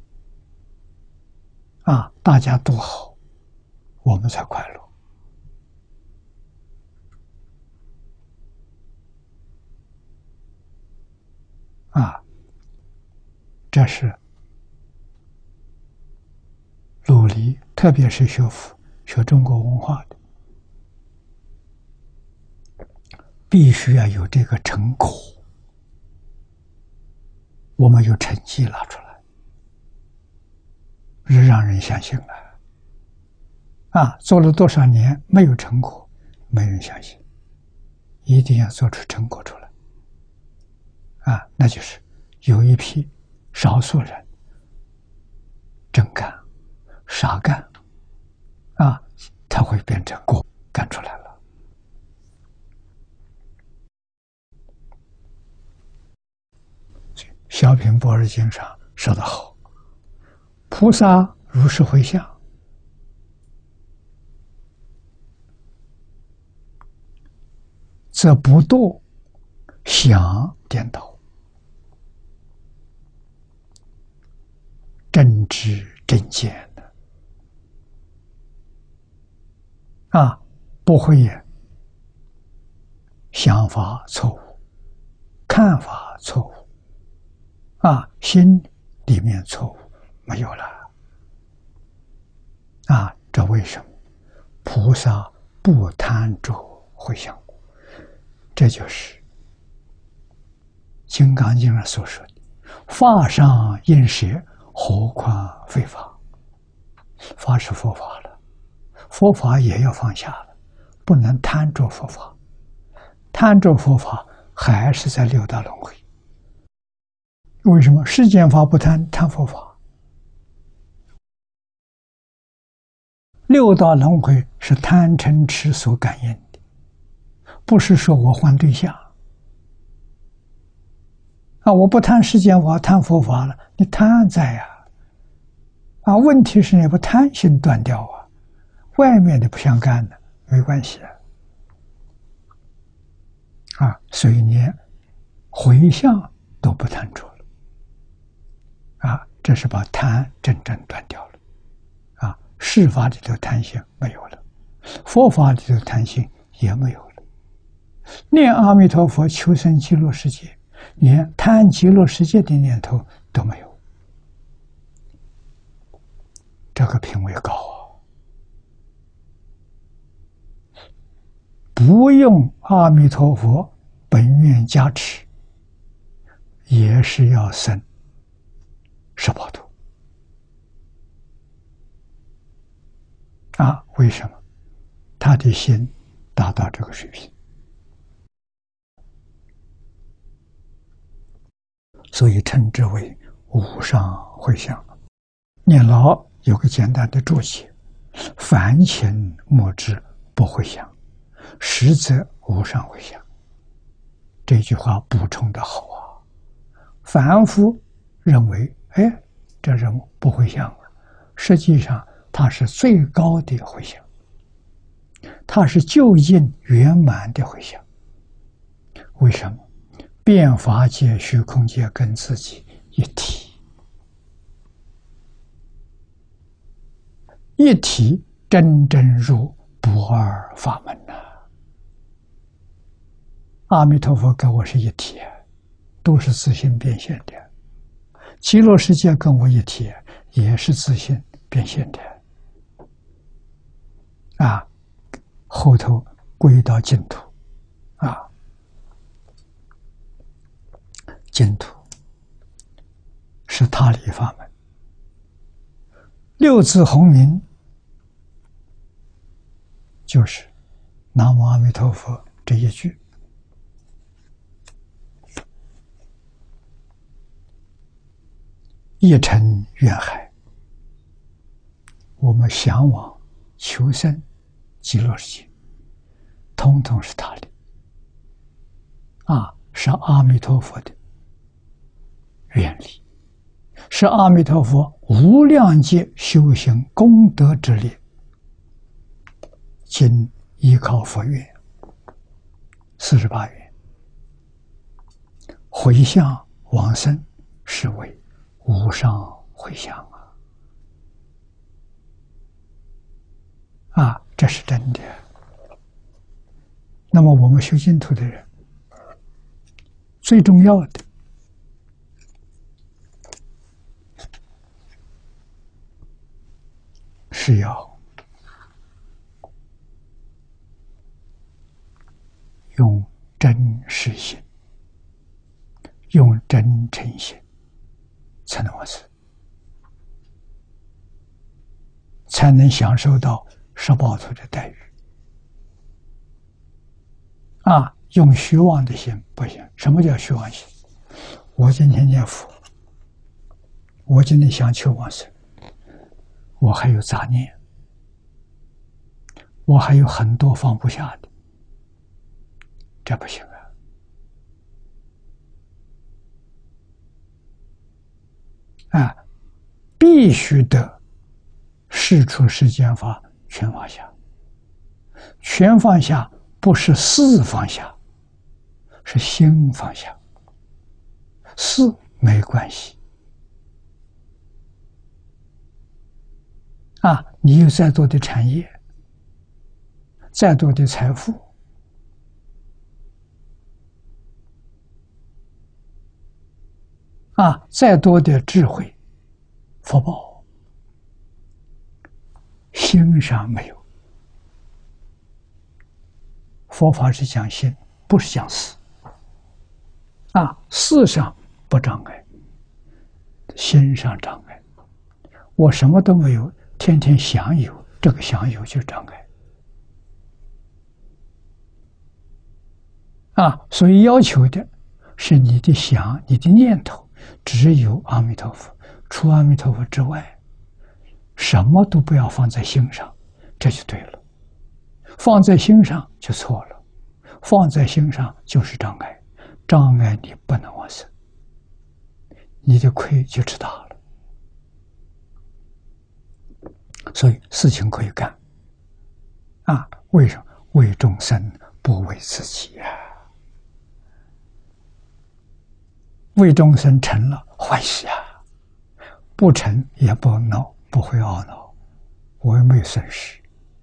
啊，大家都好，我们才快乐。啊，这是努力，特别是学佛、学中国文化的，必须要有这个成果，我们有成绩拿出来，是让人相信了。啊，做了多少年没有成果，没人相信，一定要做出成果出来。啊，那就是有一批少数人真干、傻干，啊，他会变成果干出来了。小品般若经上说得好：“菩萨如是回向，则不堕想颠倒。”正知正见的啊，不会想法错误，看法错误，啊，心里面错误没有了。啊，这为什么？菩萨不贪着回向，这就是《金刚经》上所说的：“法上应舍，何况非法？”法是佛法了，佛法也要放下了，不能贪着佛法，贪着佛法还是在六道轮回。为什么世间法不贪，贪佛法？六道轮回是贪嗔痴所感应的，不是说我换对象啊！我不贪世间法，贪佛法了，你贪在呀！啊，问题是你不贪心断掉啊，外面的不相干的没关系啊。啊，所以你回向都不贪着了，啊，这是把贪真正断掉了。啊，世法里头贪心没有了，佛法里头贪心也没有了。念阿弥陀佛求生极乐世界，连贪极乐世界的念头都没有。这个品位高啊！不用阿弥陀佛本愿加持，也是要生十八度啊！为什么？他的心达到这个水平，所以称之为无上回向。念老有个简单的注解：凡情莫知不回向，实则无上回向。这句话补充的好啊！凡夫认为，哎，这人不回向了，实际上他是最高的回向，他是究竟圆满的回向。为什么？变法界、虚空界跟自己一体。一体真正入不二法门呐、啊！阿弥陀佛跟我是一体，都是自性变现的；极乐世界跟我一体，也是自性变现的。啊，后头归到净土，啊，净土是他理法门。六字洪名就是南无阿弥陀佛这一句，一尘愿海，我们向往求生极乐世界，统统是他的啊，是阿弥陀佛的愿力， 是阿弥陀佛无量劫修行功德之力，今依靠佛愿四十八愿，回向往生，是为无上回向啊！啊，这是真的。那么我们修净土的人，最重要的是要用真实心，用真诚心，才能往生，才能享受到十报土的待遇。啊，用虚妄的心不行。什么叫虚妄心？我今天念佛，我今天想求往生，我还有杂念，我还有很多放不下的，这不行啊！啊，必须得事出世间法全放下，全放下。不是事放下，是心放下。事没关系啊！你有再多的产业，再多的财富，啊，再多的智慧、福报，心上没有。佛法是讲心，不是讲事。啊，事上不障碍，心上障碍。我什么都没有，天天想有，这个想有就障碍。啊，所以要求的是你的想，你的念头只有阿弥陀佛，除阿弥陀佛之外，什么都不要放在心上，这就对了。放在心上就错了，放在心上就是障碍，障碍你不能往生，你的亏就知道了。所以事情可以干啊，为什么？为众生不为自己啊！为众生成了欢喜啊，不成也不恼，不会懊恼，我也没有损失。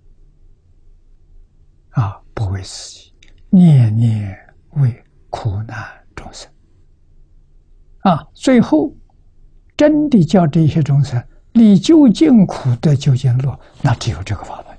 啊，不为自己，念念为苦难众生。啊，最后真的叫这些众生离究竟苦得究竟乐，那只有这个法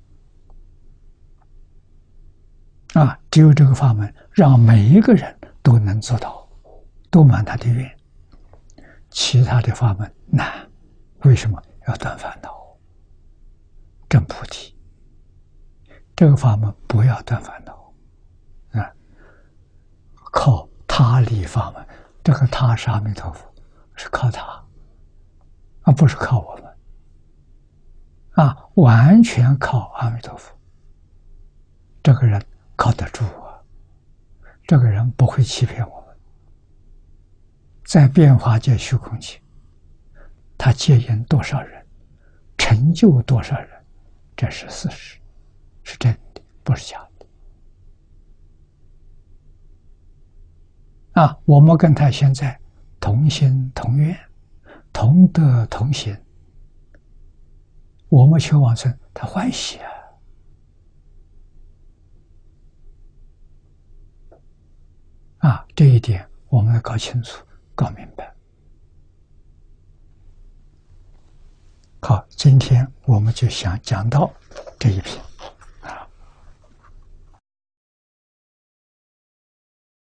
门。啊，只有这个法门，让每一个人都能做到，都满他的愿。其他的法门难，为什么？要断烦恼，证菩提。这个法门不要断烦恼，啊，靠他立法门。这个他是阿弥陀佛，是靠他，而不是靠我们，啊，完全靠阿弥陀佛。这个人靠得住啊，这个人不会欺骗我们。在变化界虚空界，他接引多少人，成就多少人，这是事实。是真的，不是假的。啊，我们跟他现在同心同愿，同德同行。我们求往生，他欢喜啊！啊，这一点我们要搞清楚、搞明白。好，今天我们就想讲到这一篇。